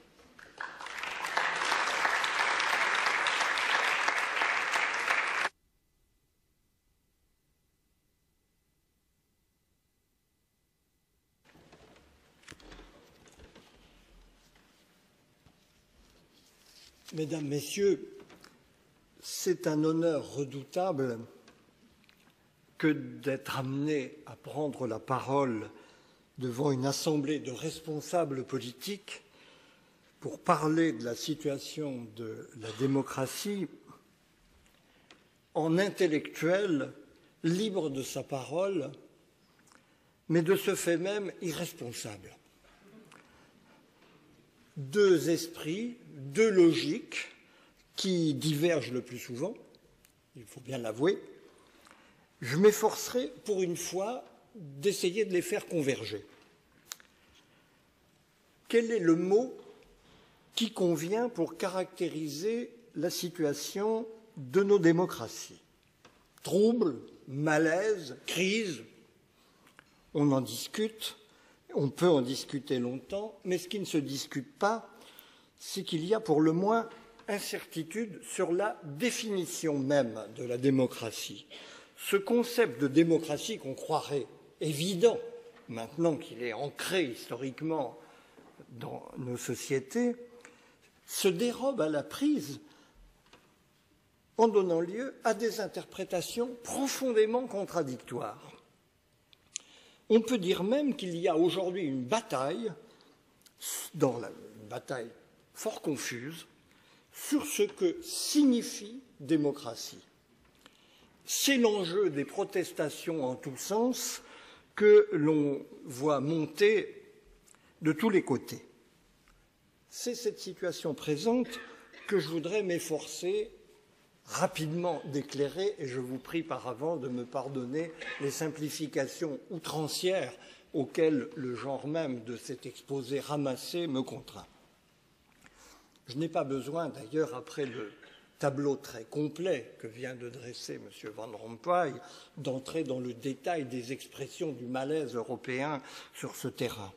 E: Mesdames, Messieurs, c'est un honneur redoutable que d'être amené à prendre la parole devant une assemblée de responsables politiques pour parler de la situation de la démocratie en intellectuel, libre de sa parole, mais de ce fait même irresponsable. Deux esprits, deux logiques qui divergent le plus souvent, il faut bien l'avouer. Je m'efforcerai pour une fois d'essayer de les faire converger. Quel est le mot qui convient pour caractériser la situation de nos démocraties? Trouble, malaise, crise, on en discute. On peut en discuter longtemps, mais ce qui ne se discute pas, c'est qu'il y a pour le moins incertitude sur la définition même de la démocratie. Ce concept de démocratie qu'on croirait évident, maintenant qu'il est ancré historiquement dans nos sociétés, se dérobe à la prise en donnant lieu à des interprétations profondément contradictoires. On peut dire même qu'il y a aujourd'hui une bataille, une bataille fort confuse, sur ce que signifie démocratie. C'est l'enjeu des protestations en tous sens que l'on voit monter de tous les côtés. C'est cette situation présente que je voudrais m'efforcer rapidement d'éclairer, et je vous prie par avance de me pardonner les simplifications outrancières auxquelles le genre même de cet exposé ramassé me contraint. Je n'ai pas besoin, d'ailleurs, après le tableau très complet que vient de dresser M. Van Rompuy, d'entrer dans le détail des expressions du malaise européen sur ce terrain.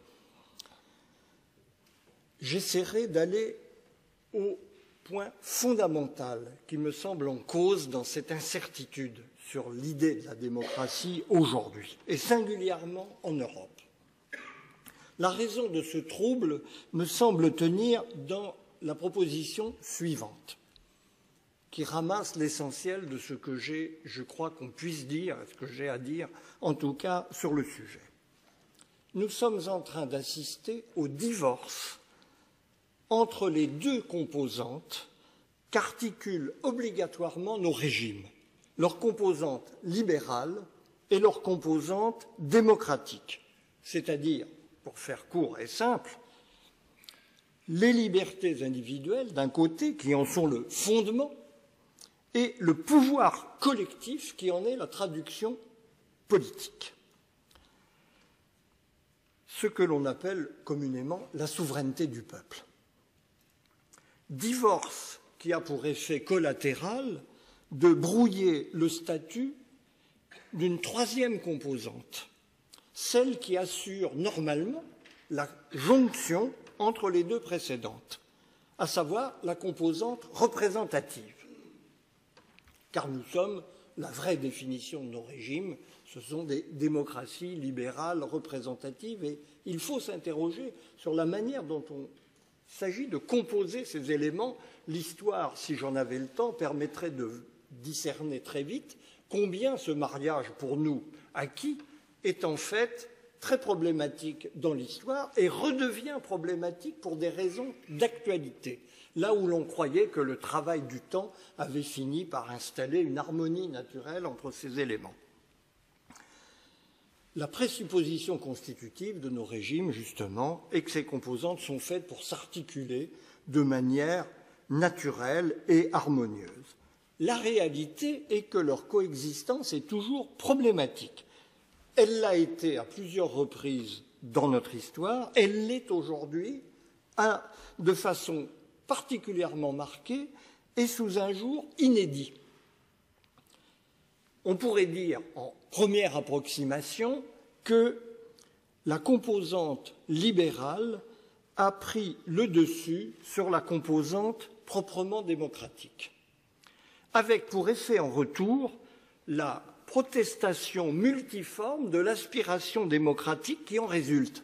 E: J'essaierai d'aller au point fondamental qui me semble en cause dans cette incertitude sur l'idée de la démocratie aujourd'hui, et singulièrement en Europe. La raison de ce trouble me semble tenir dans la proposition suivante, qui ramasse l'essentiel de ce que je crois qu'on puisse dire, ce que j'ai à dire, en tout cas sur le sujet. Nous sommes en train d'assister au divorce entre les deux composantes qu'articulent obligatoirement nos régimes, leur composante libérale et leur composante démocratique, c'est-à-dire, pour faire court et simple, les libertés individuelles d'un côté, qui en sont le fondement, et le pouvoir collectif qui en est la traduction politique. ce que l'on appelle communément la souveraineté du peuple. Divorce qui a pour effet collatéral de brouiller le statut d'une troisième composante, celle qui assure normalement la jonction entre les deux précédentes, à savoir la composante représentative. Car nous sommes, la vraie définition de nos régimes, ce sont des démocraties libérales représentatives et il faut s'interroger sur la manière dont il s'agit de composer ces éléments. L'histoire, si j'en avais le temps, permettrait de discerner très vite combien ce mariage pour nous acquis est en fait très problématique dans l'histoire et redevient problématique pour des raisons d'actualité, là où l'on croyait que le travail du temps avait fini par installer une harmonie naturelle entre ces éléments. La présupposition constitutive de nos régimes, justement, est que ces composantes sont faites pour s'articuler de manière naturelle et harmonieuse. La réalité est que leur coexistence est toujours problématique. Elle l'a été à plusieurs reprises dans notre histoire, elle l'est aujourd'hui de façon particulièrement marquée et sous un jour inédit. On pourrait dire, en première approximation, que la composante libérale a pris le dessus sur la composante proprement démocratique, avec pour effet en retour la protestation multiforme de l'aspiration démocratique qui en résulte.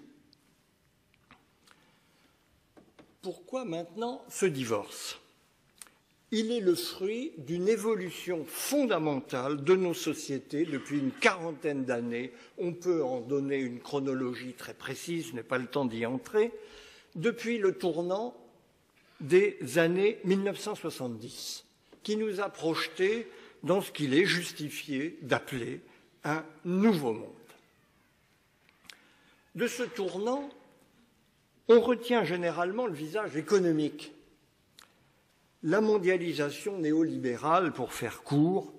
E: Pourquoi maintenant ce divorce? Il est le fruit d'une évolution fondamentale de nos sociétés depuis une quarantaine d'années. On peut en donner une chronologie très précise, je n'ai pas le temps d'y entrer, depuis le tournant des années 1970, qui nous a projetés dans ce qu'il est justifié d'appeler un nouveau monde. De ce tournant, on retient généralement le visage économique. La mondialisation néolibérale, pour faire court,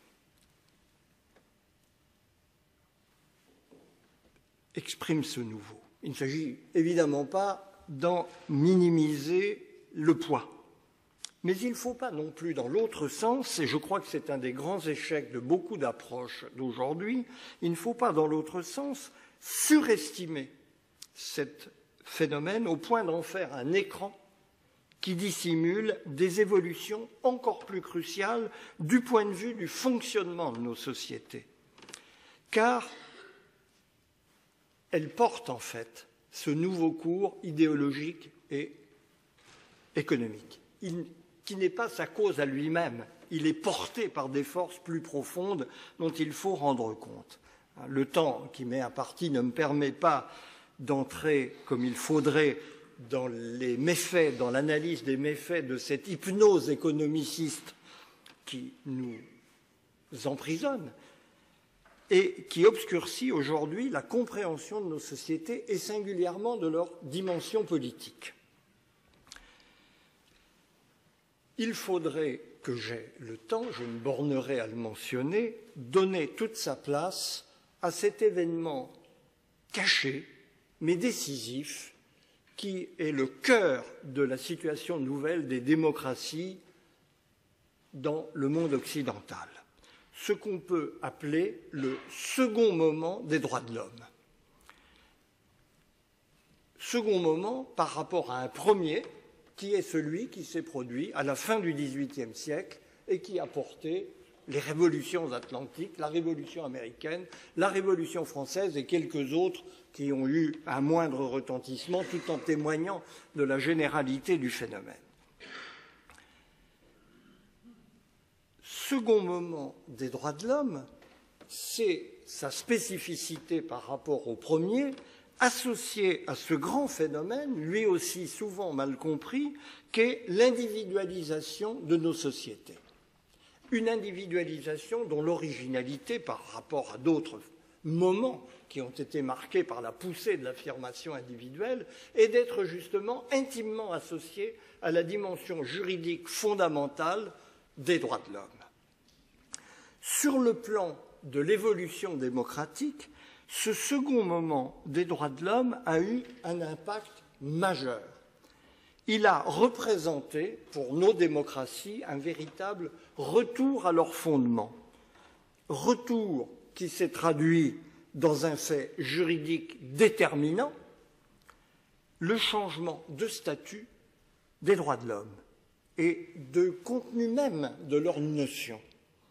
E: exprime ce nouveau. Il ne s'agit évidemment pas d'en minimiser le poids. Mais il ne faut pas non plus, dans l'autre sens, et je crois que c'est un des grands échecs de beaucoup d'approches d'aujourd'hui, il ne faut pas, dans l'autre sens, surestimer ce phénomène au point d'en faire un écran qui dissimule des évolutions encore plus cruciales du point de vue du fonctionnement de nos sociétés. Car elle porte en fait ce nouveau cours idéologique et économique, qui n'est pas sa cause à lui-même. Il est porté par des forces plus profondes dont il faut rendre compte. Le temps qui m'est imparti ne me permet pas d'entrer comme il faudrait dans les méfaits, dans l'analyse des méfaits de cette hypnose économiciste qui nous emprisonne et qui obscurcit aujourd'hui la compréhension de nos sociétés et singulièrement de leur dimension politique. Il faudrait que j'aie le temps, je me bornerai à le mentionner, donner toute sa place à cet événement caché mais décisif qui est le cœur de la situation nouvelle des démocraties dans le monde occidental, ce qu'on peut appeler le second moment des droits de l'homme. Second moment par rapport à un premier, qui est celui qui s'est produit à la fin du XVIIIe siècle et qui a porté les révolutions atlantiques, la révolution américaine, la révolution française et quelques autres qui ont eu un moindre retentissement tout en témoignant de la généralité du phénomène. Second moment des droits de l'homme, c'est sa spécificité par rapport au premier, associée à ce grand phénomène, lui aussi souvent mal compris, qu'est l'individualisation de nos sociétés. Une individualisation dont l'originalité par rapport à d'autres moments qui ont été marqués par la poussée de l'affirmation individuelle est d'être justement intimement associée à la dimension juridique fondamentale des droits de l'homme. Sur le plan de l'évolution démocratique, ce second moment des droits de l'homme a eu un impact majeur. Il a représenté pour nos démocraties un véritable retour à leurs fondements, retour qui s'est traduit dans un fait juridique déterminant, le changement de statut des droits de l'homme et de contenu même de leurs notions.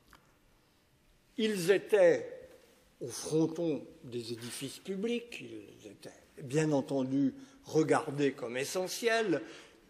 E: Ils étaient au fronton des édifices publics, ils étaient bien entendu regardés comme essentiels,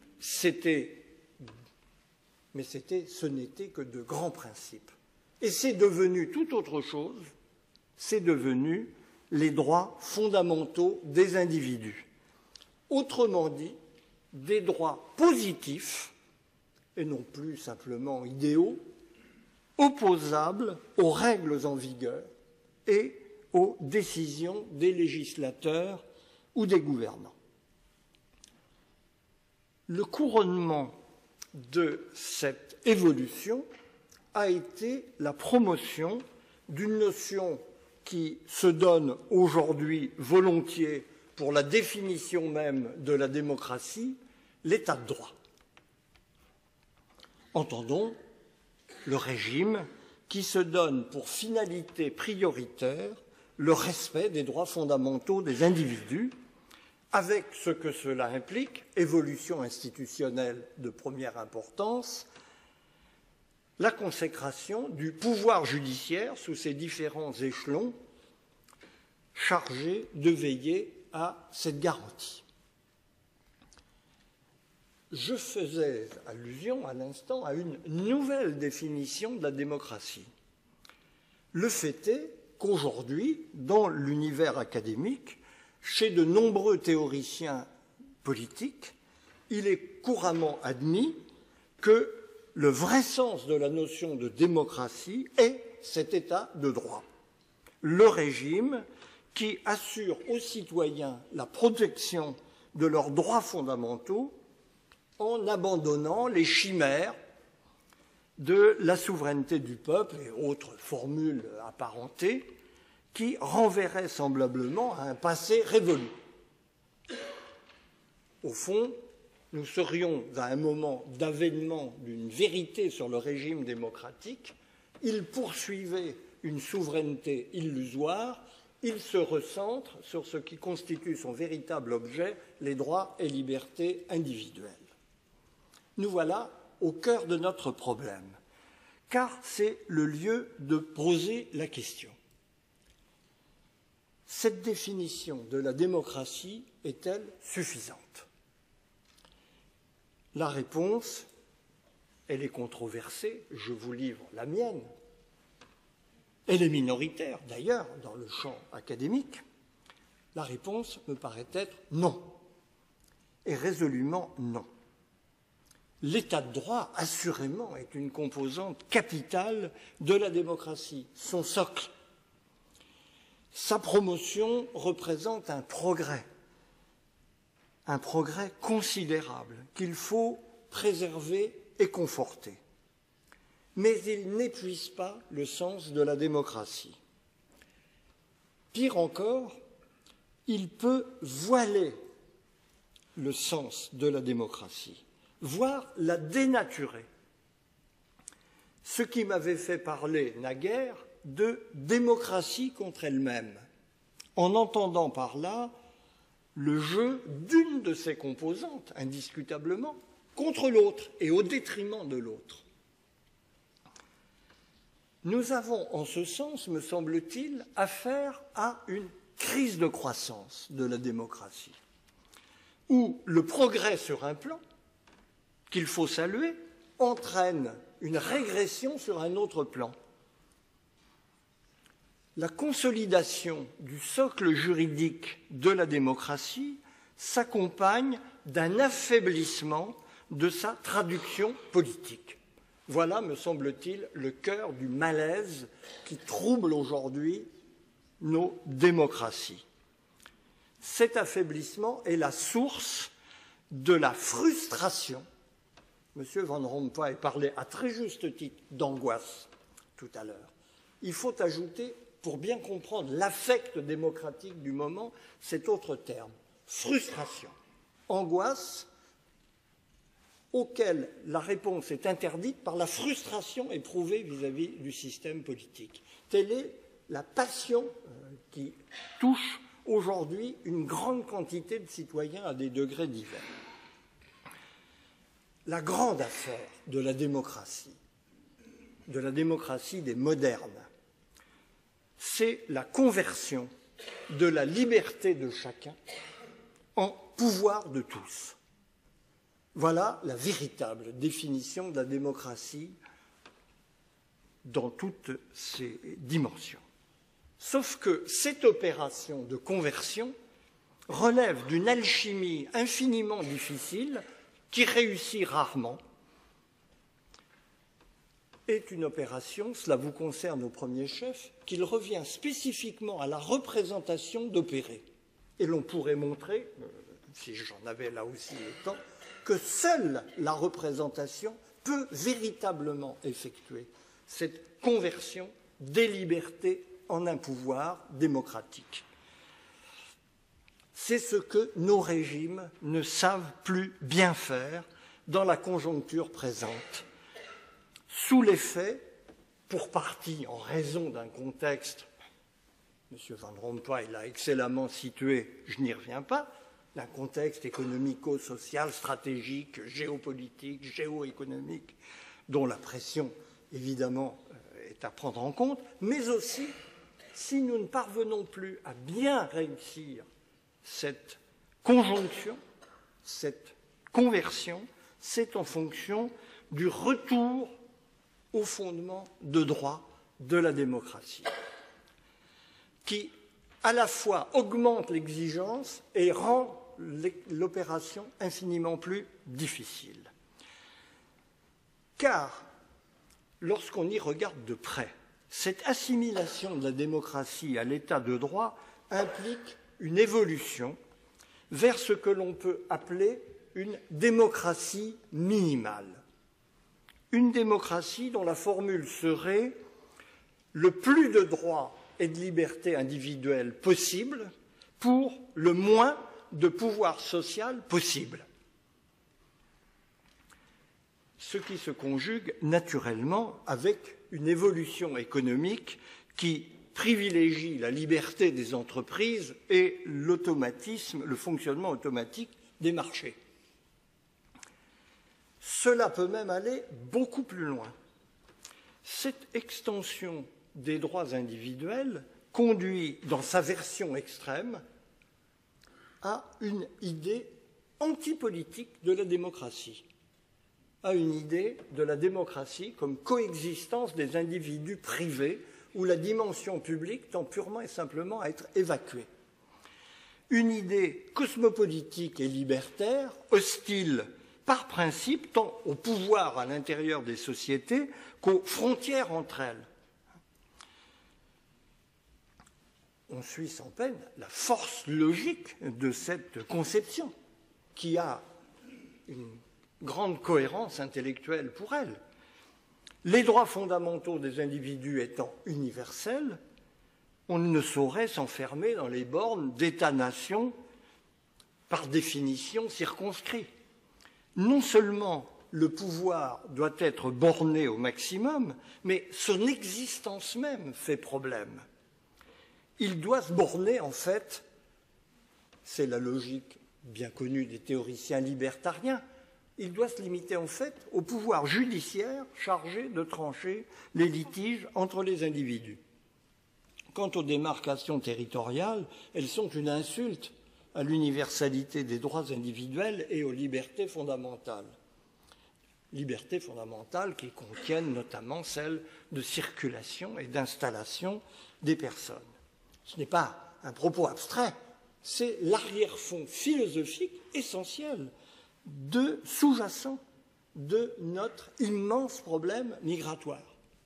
E: mais ce n'était que de grands principes. Et c'est devenu tout autre chose, c'est devenu les droits fondamentaux des individus. Autrement dit, des droits positifs, et non plus simplement idéaux, opposables aux règles en vigueur et aux décisions des législateurs ou des gouvernants. Le couronnement de cette évolution a été la promotion d'une notion qui se donne aujourd'hui volontiers pour la définition même de la démocratie, l'état de droit. Entendons le régime qui se donne pour finalité prioritaire le respect des droits fondamentaux des individus, avec ce que cela implique, évolution institutionnelle de première importance, la consécration du pouvoir judiciaire sous ses différents échelons chargés de veiller à cette garantie. Je faisais allusion à l'instant à une nouvelle définition de la démocratie. Le fait est qu'aujourd'hui, dans l'univers académique, chez de nombreux théoriciens politiques, il est couramment admis que le vrai sens de la notion de démocratie est cet état de droit. Le régime qui assure aux citoyens la protection de leurs droits fondamentaux en abandonnant les chimères de la souveraineté du peuple et autres formules apparentées qui renverraient semblablement à un passé révolu. Au fond, nous serions à un moment d'avènement d'une vérité sur le régime démocratique. Il poursuivait une souveraineté illusoire, il se recentre sur ce qui constitue son véritable objet, les droits et libertés individuelles. Nous voilà au cœur de notre problème, car c'est le lieu de poser la question. Cette définition de la démocratie est-elle suffisante? La réponse, elle est controversée, je vous livre la mienne. Elle est minoritaire, d'ailleurs, dans le champ académique. La réponse me paraît être non, et résolument non. L'état de droit, assurément, est une composante capitale de la démocratie, son socle. Sa promotion représente un progrès considérable qu'il faut préserver et conforter. Mais il n'épuise pas le sens de la démocratie. Pire encore, il peut voiler le sens de la démocratie, voire la dénaturer. Ce qui m'avait fait parler naguère de démocratie contre elle-même, en entendant par là le jeu d'une de ses composantes, indiscutablement, contre l'autre et au détriment de l'autre. Nous avons en ce sens, me semble-t-il, affaire à une crise de croissance de la démocratie, où le progrès sur un plan, qu'il faut saluer, entraîne une régression sur un autre plan. La consolidation du socle juridique de la démocratie s'accompagne d'un affaiblissement de sa traduction politique. Voilà, me semble-t-il, le cœur du malaise qui trouble aujourd'hui nos démocraties. Cet affaiblissement est la source de la frustration. M. Van Rompuy parlait à très juste titre d'angoisse tout à l'heure. Il faut ajouter pour bien comprendre l'affect démocratique du moment, cet autre terme, frustration, angoisse, auquel la réponse est interdite par la frustration éprouvée vis-à-vis du système politique. Telle est la passion qui touche aujourd'hui une grande quantité de citoyens à des degrés divers. La grande affaire de la démocratie des modernes, c'est la conversion de la liberté de chacun en pouvoir de tous. Voilà la véritable définition de la démocratie dans toutes ses dimensions. Sauf que cette opération de conversion relève d'une alchimie infiniment difficile qui réussit rarement, est une opération, cela vous concerne au premier chef, qu'il revient spécifiquement à la représentation d'opérer. Et l'on pourrait montrer, si j'en avais là aussi le temps, que seule la représentation peut véritablement effectuer cette conversion des libertés en un pouvoir démocratique. C'est ce que nos régimes ne savent plus bien faire dans la conjoncture présente, sous l'effet, pour partie en raison d'un contexte, M. Van Rompuy l'a excellemment situé, je n'y reviens pas, d'un contexte économico-social, stratégique, géopolitique, géoéconomique, dont la pression, évidemment, est à prendre en compte, mais aussi, si nous ne parvenons plus à bien réussir cette conjonction, cette conversion, c'est en fonction du retour au fondement de droit de la démocratie, qui à la fois augmente l'exigence et rend l'opération infiniment plus difficile. Car, lorsqu'on y regarde de près, cette assimilation de la démocratie à l'état de droit implique une évolution vers ce que l'on peut appeler une démocratie minimale. Une démocratie dont la formule serait le plus de droits et de libertés individuelles possible pour le moins de pouvoir social possible. Ce qui se conjugue naturellement avec une évolution économique qui privilégie la liberté des entreprises et l'automatisme, le fonctionnement automatique des marchés. Cela peut même aller beaucoup plus loin. Cette extension des droits individuels conduit, dans sa version extrême, à une idée antipolitique de la démocratie, à une idée de la démocratie comme coexistence des individus privés où la dimension publique tend purement et simplement à être évacuée. Une idée cosmopolitique et libertaire, hostile par principe tant au pouvoir à l'intérieur des sociétés qu'aux frontières entre elles. On suit sans peine la force logique de cette conception, qui a une grande cohérence intellectuelle pour elle. Les droits fondamentaux des individus étant universels, on ne saurait s'enfermer dans les bornes d'États-nations par définition circonscrits. Non seulement le pouvoir doit être borné au maximum, mais son existence même fait problème. Il doit se borner, en fait, c'est la logique bien connue des théoriciens libertariens, il doit se limiter, en fait, au pouvoir judiciaire chargé de trancher les litiges entre les individus. Quant aux démarcations territoriales, elles sont une insulte à l'universalité des droits individuels et aux libertés fondamentales. Libertés fondamentales qui contiennent notamment celles de circulation et d'installation des personnes. Ce n'est pas un propos abstrait, c'est l'arrière-fond philosophique essentiel, sous-jacent de notre immense problème migratoire.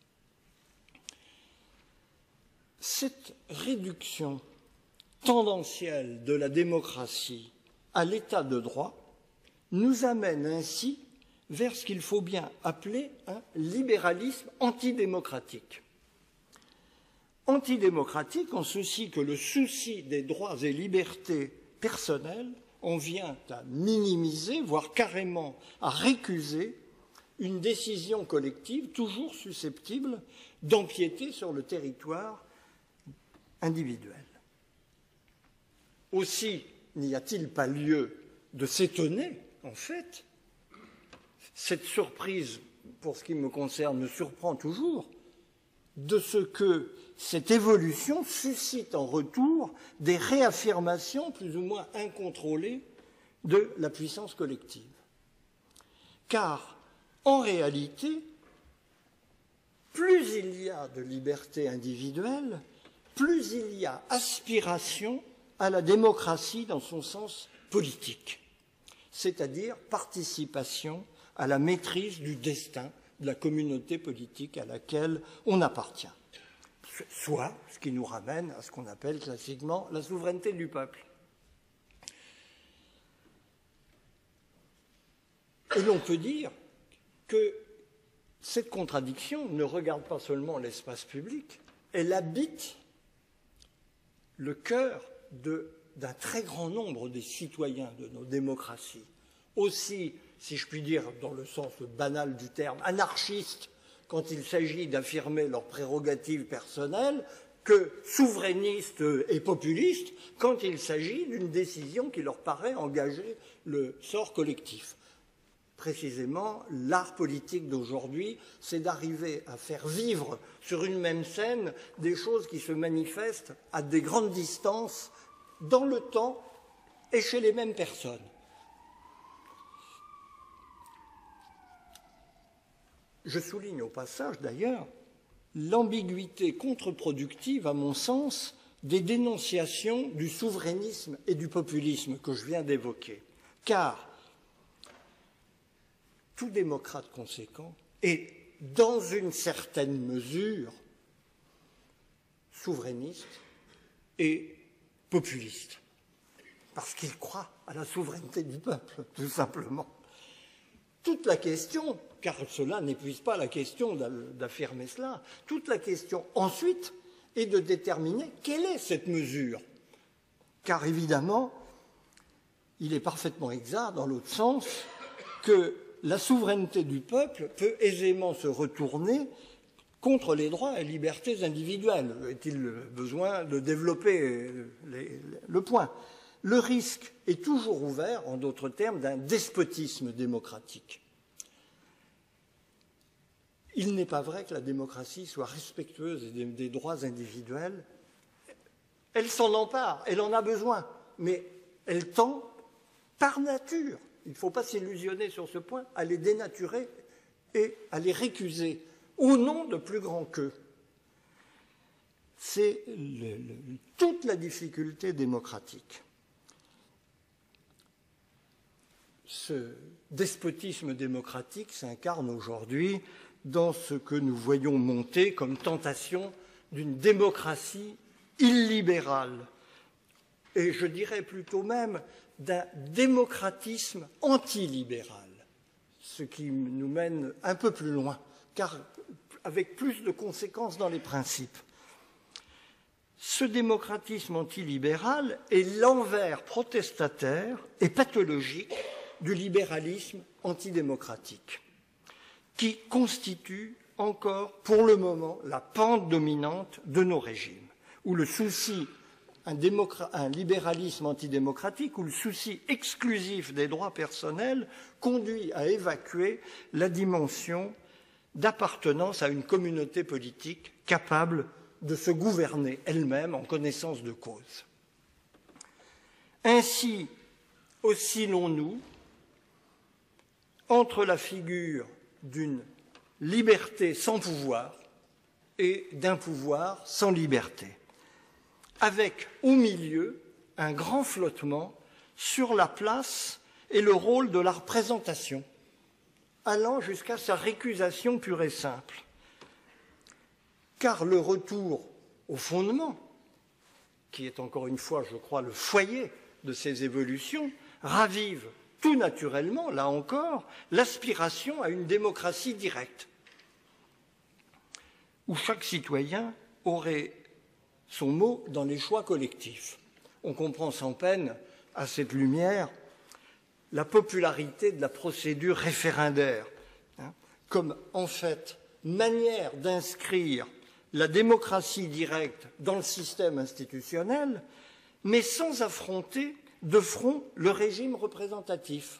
E: Cette réduction tendancielle de la démocratie à l'état de droit nous amène ainsi vers ce qu'il faut bien appeler un libéralisme antidémocratique. Antidémocratique en ceci que le souci des droits et libertés personnelles en vient à minimiser, voire carrément à récuser une décision collective toujours susceptible d'empiéter sur le territoire individuel. Aussi, n'y a-t-il pas lieu de s'étonner, en fait, cette surprise, pour ce qui me concerne, me surprend toujours, de ce que cette évolution suscite en retour des réaffirmations plus ou moins incontrôlées de la puissance collective. Car, en réalité, plus il y a de liberté individuelle, plus il y a aspiration à la démocratie dans son sens politique, c'est-à-dire participation à la maîtrise du destin de la communauté politique à laquelle on appartient. Soit ce qui nous ramène à ce qu'on appelle classiquement la souveraineté du peuple. Et l'on peut dire que cette contradiction ne regarde pas seulement l'espace public, elle habite le cœur d'un très grand nombre des citoyens de nos démocraties, aussi, si je puis dire, dans le sens banal du terme, anarchistes quand il s'agit d'affirmer leurs prérogatives personnelles, que souverainistes et populistes quand il s'agit d'une décision qui leur paraît engager le sort collectif. Précisément, l'art politique d'aujourd'hui, c'est d'arriver à faire vivre sur une même scène des choses qui se manifestent à des grandes distances dans le temps et chez les mêmes personnes. Je souligne au passage, d'ailleurs, l'ambiguïté contre-productive, à mon sens, des dénonciations du souverainisme et du populisme que je viens d'évoquer. Car tout démocrate conséquent est, dans une certaine mesure, souverainiste et populiste, parce qu'il croit à la souveraineté du peuple, tout simplement. Toute la question, car cela n'épuise pas la question d'affirmer cela, toute la question ensuite est de déterminer quelle est cette mesure. Car évidemment, il est parfaitement exact dans l'autre sens que la souveraineté du peuple peut aisément se retourner contre les droits et libertés individuelles. Est-il besoin de développer le point? Le risque est toujours ouvert, en d'autres termes, d'un despotisme démocratique. Il n'est pas vrai que la démocratie soit respectueuse des droits individuels. Elle s'en empare, elle en a besoin, mais elle tend, par nature, il ne faut pas s'illusionner sur ce point, à les dénaturer et à les récuser au nom de plus grand qu'eux. C'est toute la difficulté démocratique. Ce despotisme démocratique s'incarne aujourd'hui dans ce que nous voyons monter comme tentation d'une démocratie illibérale, et je dirais plutôt même d'un démocratisme antilibéral, ce qui nous mène un peu plus loin, car avec plus de conséquences dans les principes. Ce démocratisme antilibéral est l'envers protestataire et pathologique du libéralisme antidémocratique, qui constitue encore, pour le moment, la pente dominante de nos régimes, où le souci, un libéralisme antidémocratique, où le souci exclusif des droits personnels conduit à évacuer la dimension d'appartenance à une communauté politique capable de se gouverner elle-même en connaissance de cause. Ainsi oscillons-nous entre la figure d'une liberté sans pouvoir et d'un pouvoir sans liberté, avec au milieu un grand flottement sur la place et le rôle de la représentation, allant jusqu'à sa récusation pure et simple. Car le retour au fondement, qui est encore une fois, je crois, le foyer de ces évolutions, ravive tout naturellement, là encore, l'aspiration à une démocratie directe, où chaque citoyen aurait son mot dans les choix collectifs. On comprend sans peine, à cette lumière, la popularité de la procédure référendaire, comme en fait manière d'inscrire la démocratie directe dans le système institutionnel, mais sans affronter de front le régime représentatif.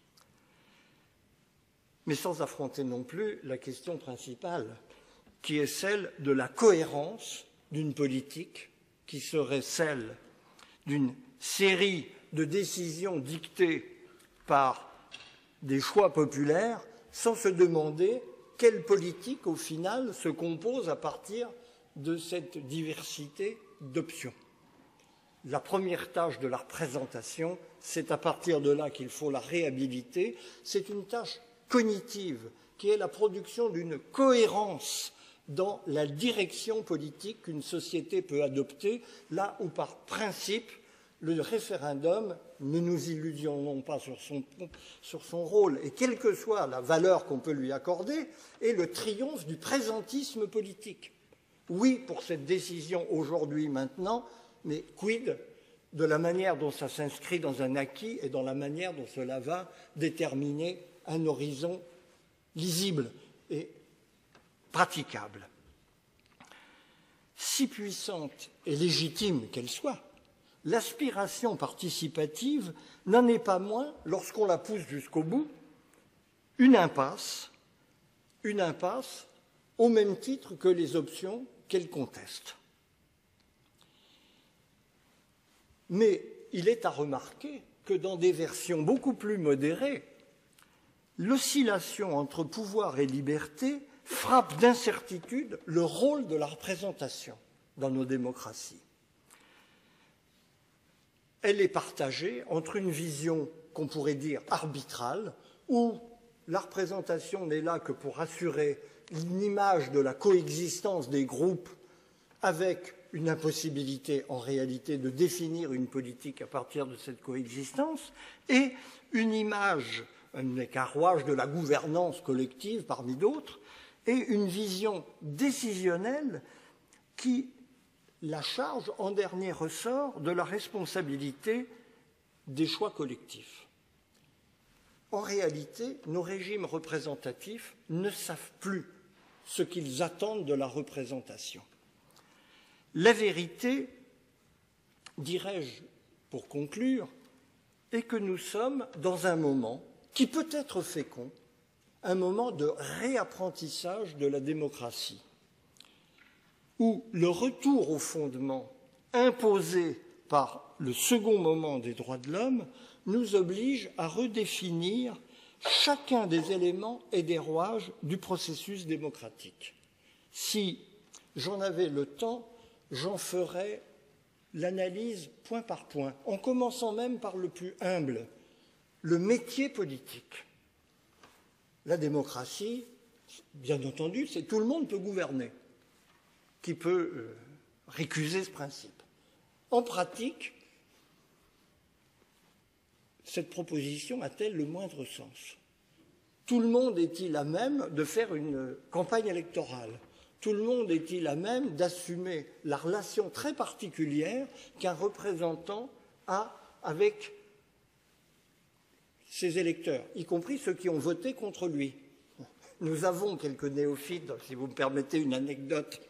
E: Mais sans affronter non plus la question principale, qui est celle de la cohérence d'une politique qui serait celle d'une série de décisions dictées par des choix populaires, sans se demander quelle politique, au final, se compose à partir de cette diversité d'options. La première tâche de la représentation, c'est à partir de là qu'il faut la réhabiliter. C'est une tâche cognitive qui est la production d'une cohérence dans la direction politique qu'une société peut adopter, là où, par principe, le référendum, ne nous illusionnons pas sur son rôle, et quelle que soit la valeur qu'on peut lui accorder, est le triomphe du présentisme politique. Oui, pour cette décision aujourd'hui, maintenant, mais quid de la manière dont ça s'inscrit dans un acquis et dans la manière dont cela va déterminer un horizon lisible et praticable. Si puissante et légitime qu'elle soit, l'aspiration participative n'en est pas moins, lorsqu'on la pousse jusqu'au bout, une impasse au même titre que les options qu'elle conteste. Mais il est à remarquer que dans des versions beaucoup plus modérées, l'oscillation entre pouvoir et liberté frappe d'incertitude le rôle de la représentation dans nos démocraties. Elle est partagée entre une vision qu'on pourrait dire arbitrale, où la représentation n'est là que pour assurer une image de la coexistence des groupes avec une impossibilité en réalité de définir une politique à partir de cette coexistence, et une image, un écarrouage de la gouvernance collective parmi d'autres, et une vision décisionnelle qui la charge en dernier ressort de la responsabilité des choix collectifs. En réalité, nos régimes représentatifs ne savent plus ce qu'ils attendent de la représentation. La vérité, dirais-je pour conclure, est que nous sommes dans un moment qui peut être fécond, un moment de réapprentissage de la démocratie, où le retour au fondement imposé par le second moment des droits de l'homme nous oblige à redéfinir chacun des éléments et des rouages du processus démocratique. Si j'en avais le temps, j'en ferais l'analyse point par point, en commençant même par le plus humble, le métier politique. La démocratie, bien entendu, c'est tout le monde peut gouverner. Qui peut récuser ce principe. En pratique, cette proposition a-t-elle le moindre sens? Tout le monde est-il à même de faire une campagne électorale? Tout le monde est-il à même d'assumer la relation très particulière qu'un représentant a avec ses électeurs, y compris ceux qui ont voté contre lui? Nous avons quelques néophytes, si vous me permettez une anecdote,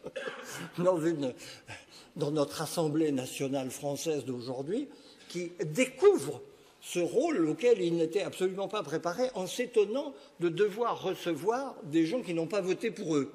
E: dans notre Assemblée nationale française d'aujourd'hui, qui découvrent ce rôle auquel ils n'étaient absolument pas préparés, en s'étonnant de devoir recevoir des gens qui n'ont pas voté pour eux.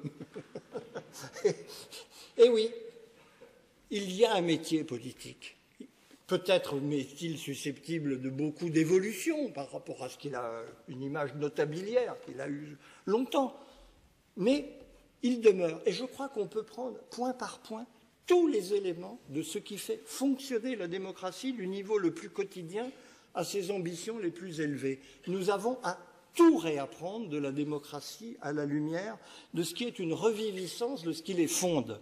E: Et oui, il y a un métier politique. Peut-être est-il susceptible de beaucoup d'évolution par rapport à ce qu'il a, une image notabilière qu'il a eue longtemps. Mais il demeure. Et je crois qu'on peut prendre point par point tous les éléments de ce qui fait fonctionner la démocratie du niveau le plus quotidien à ses ambitions les plus élevées. Nous avons à tout réapprendre de la démocratie à la lumière de ce qui est une reviviscence de ce qui les fonde.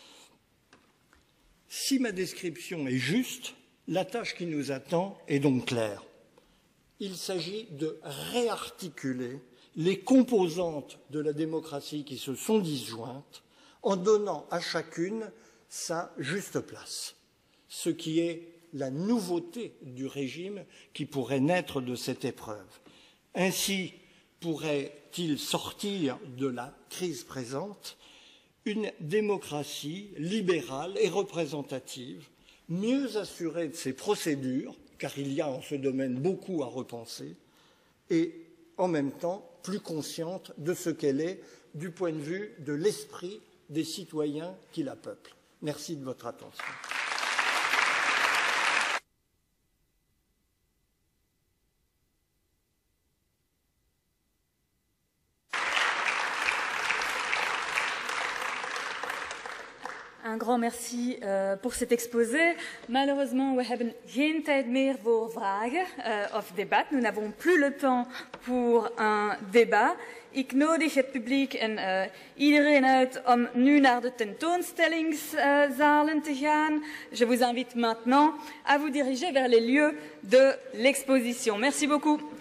E: Si ma description est juste, la tâche qui nous attend est donc claire. Il s'agit de réarticuler les composantes de la démocratie qui se sont disjointes en donnant à chacune sa juste place, ce qui est la nouveauté du régime qui pourrait naître de cette épreuve. Ainsi pourrait-il sortir de la crise présente une démocratie libérale et représentative, mieux assurée de ses procédures, car il y a en ce domaine beaucoup à repenser, et en même temps plus consciente de ce qu'elle est du point de vue de l'esprit des citoyens qui la peuplent. Merci de votre attention.
A: Un grand merci pour cet exposé. Malheureusement, we hebben geen tijd meer voor vragen of debat. Nous n'avons plus le temps pour un débat. Ik nodig het publiek en iedereen uit om nu naar de tentoonstellingszalen te gaan. Je vous invite maintenant à vous diriger vers les lieux de l'exposition. Merci beaucoup.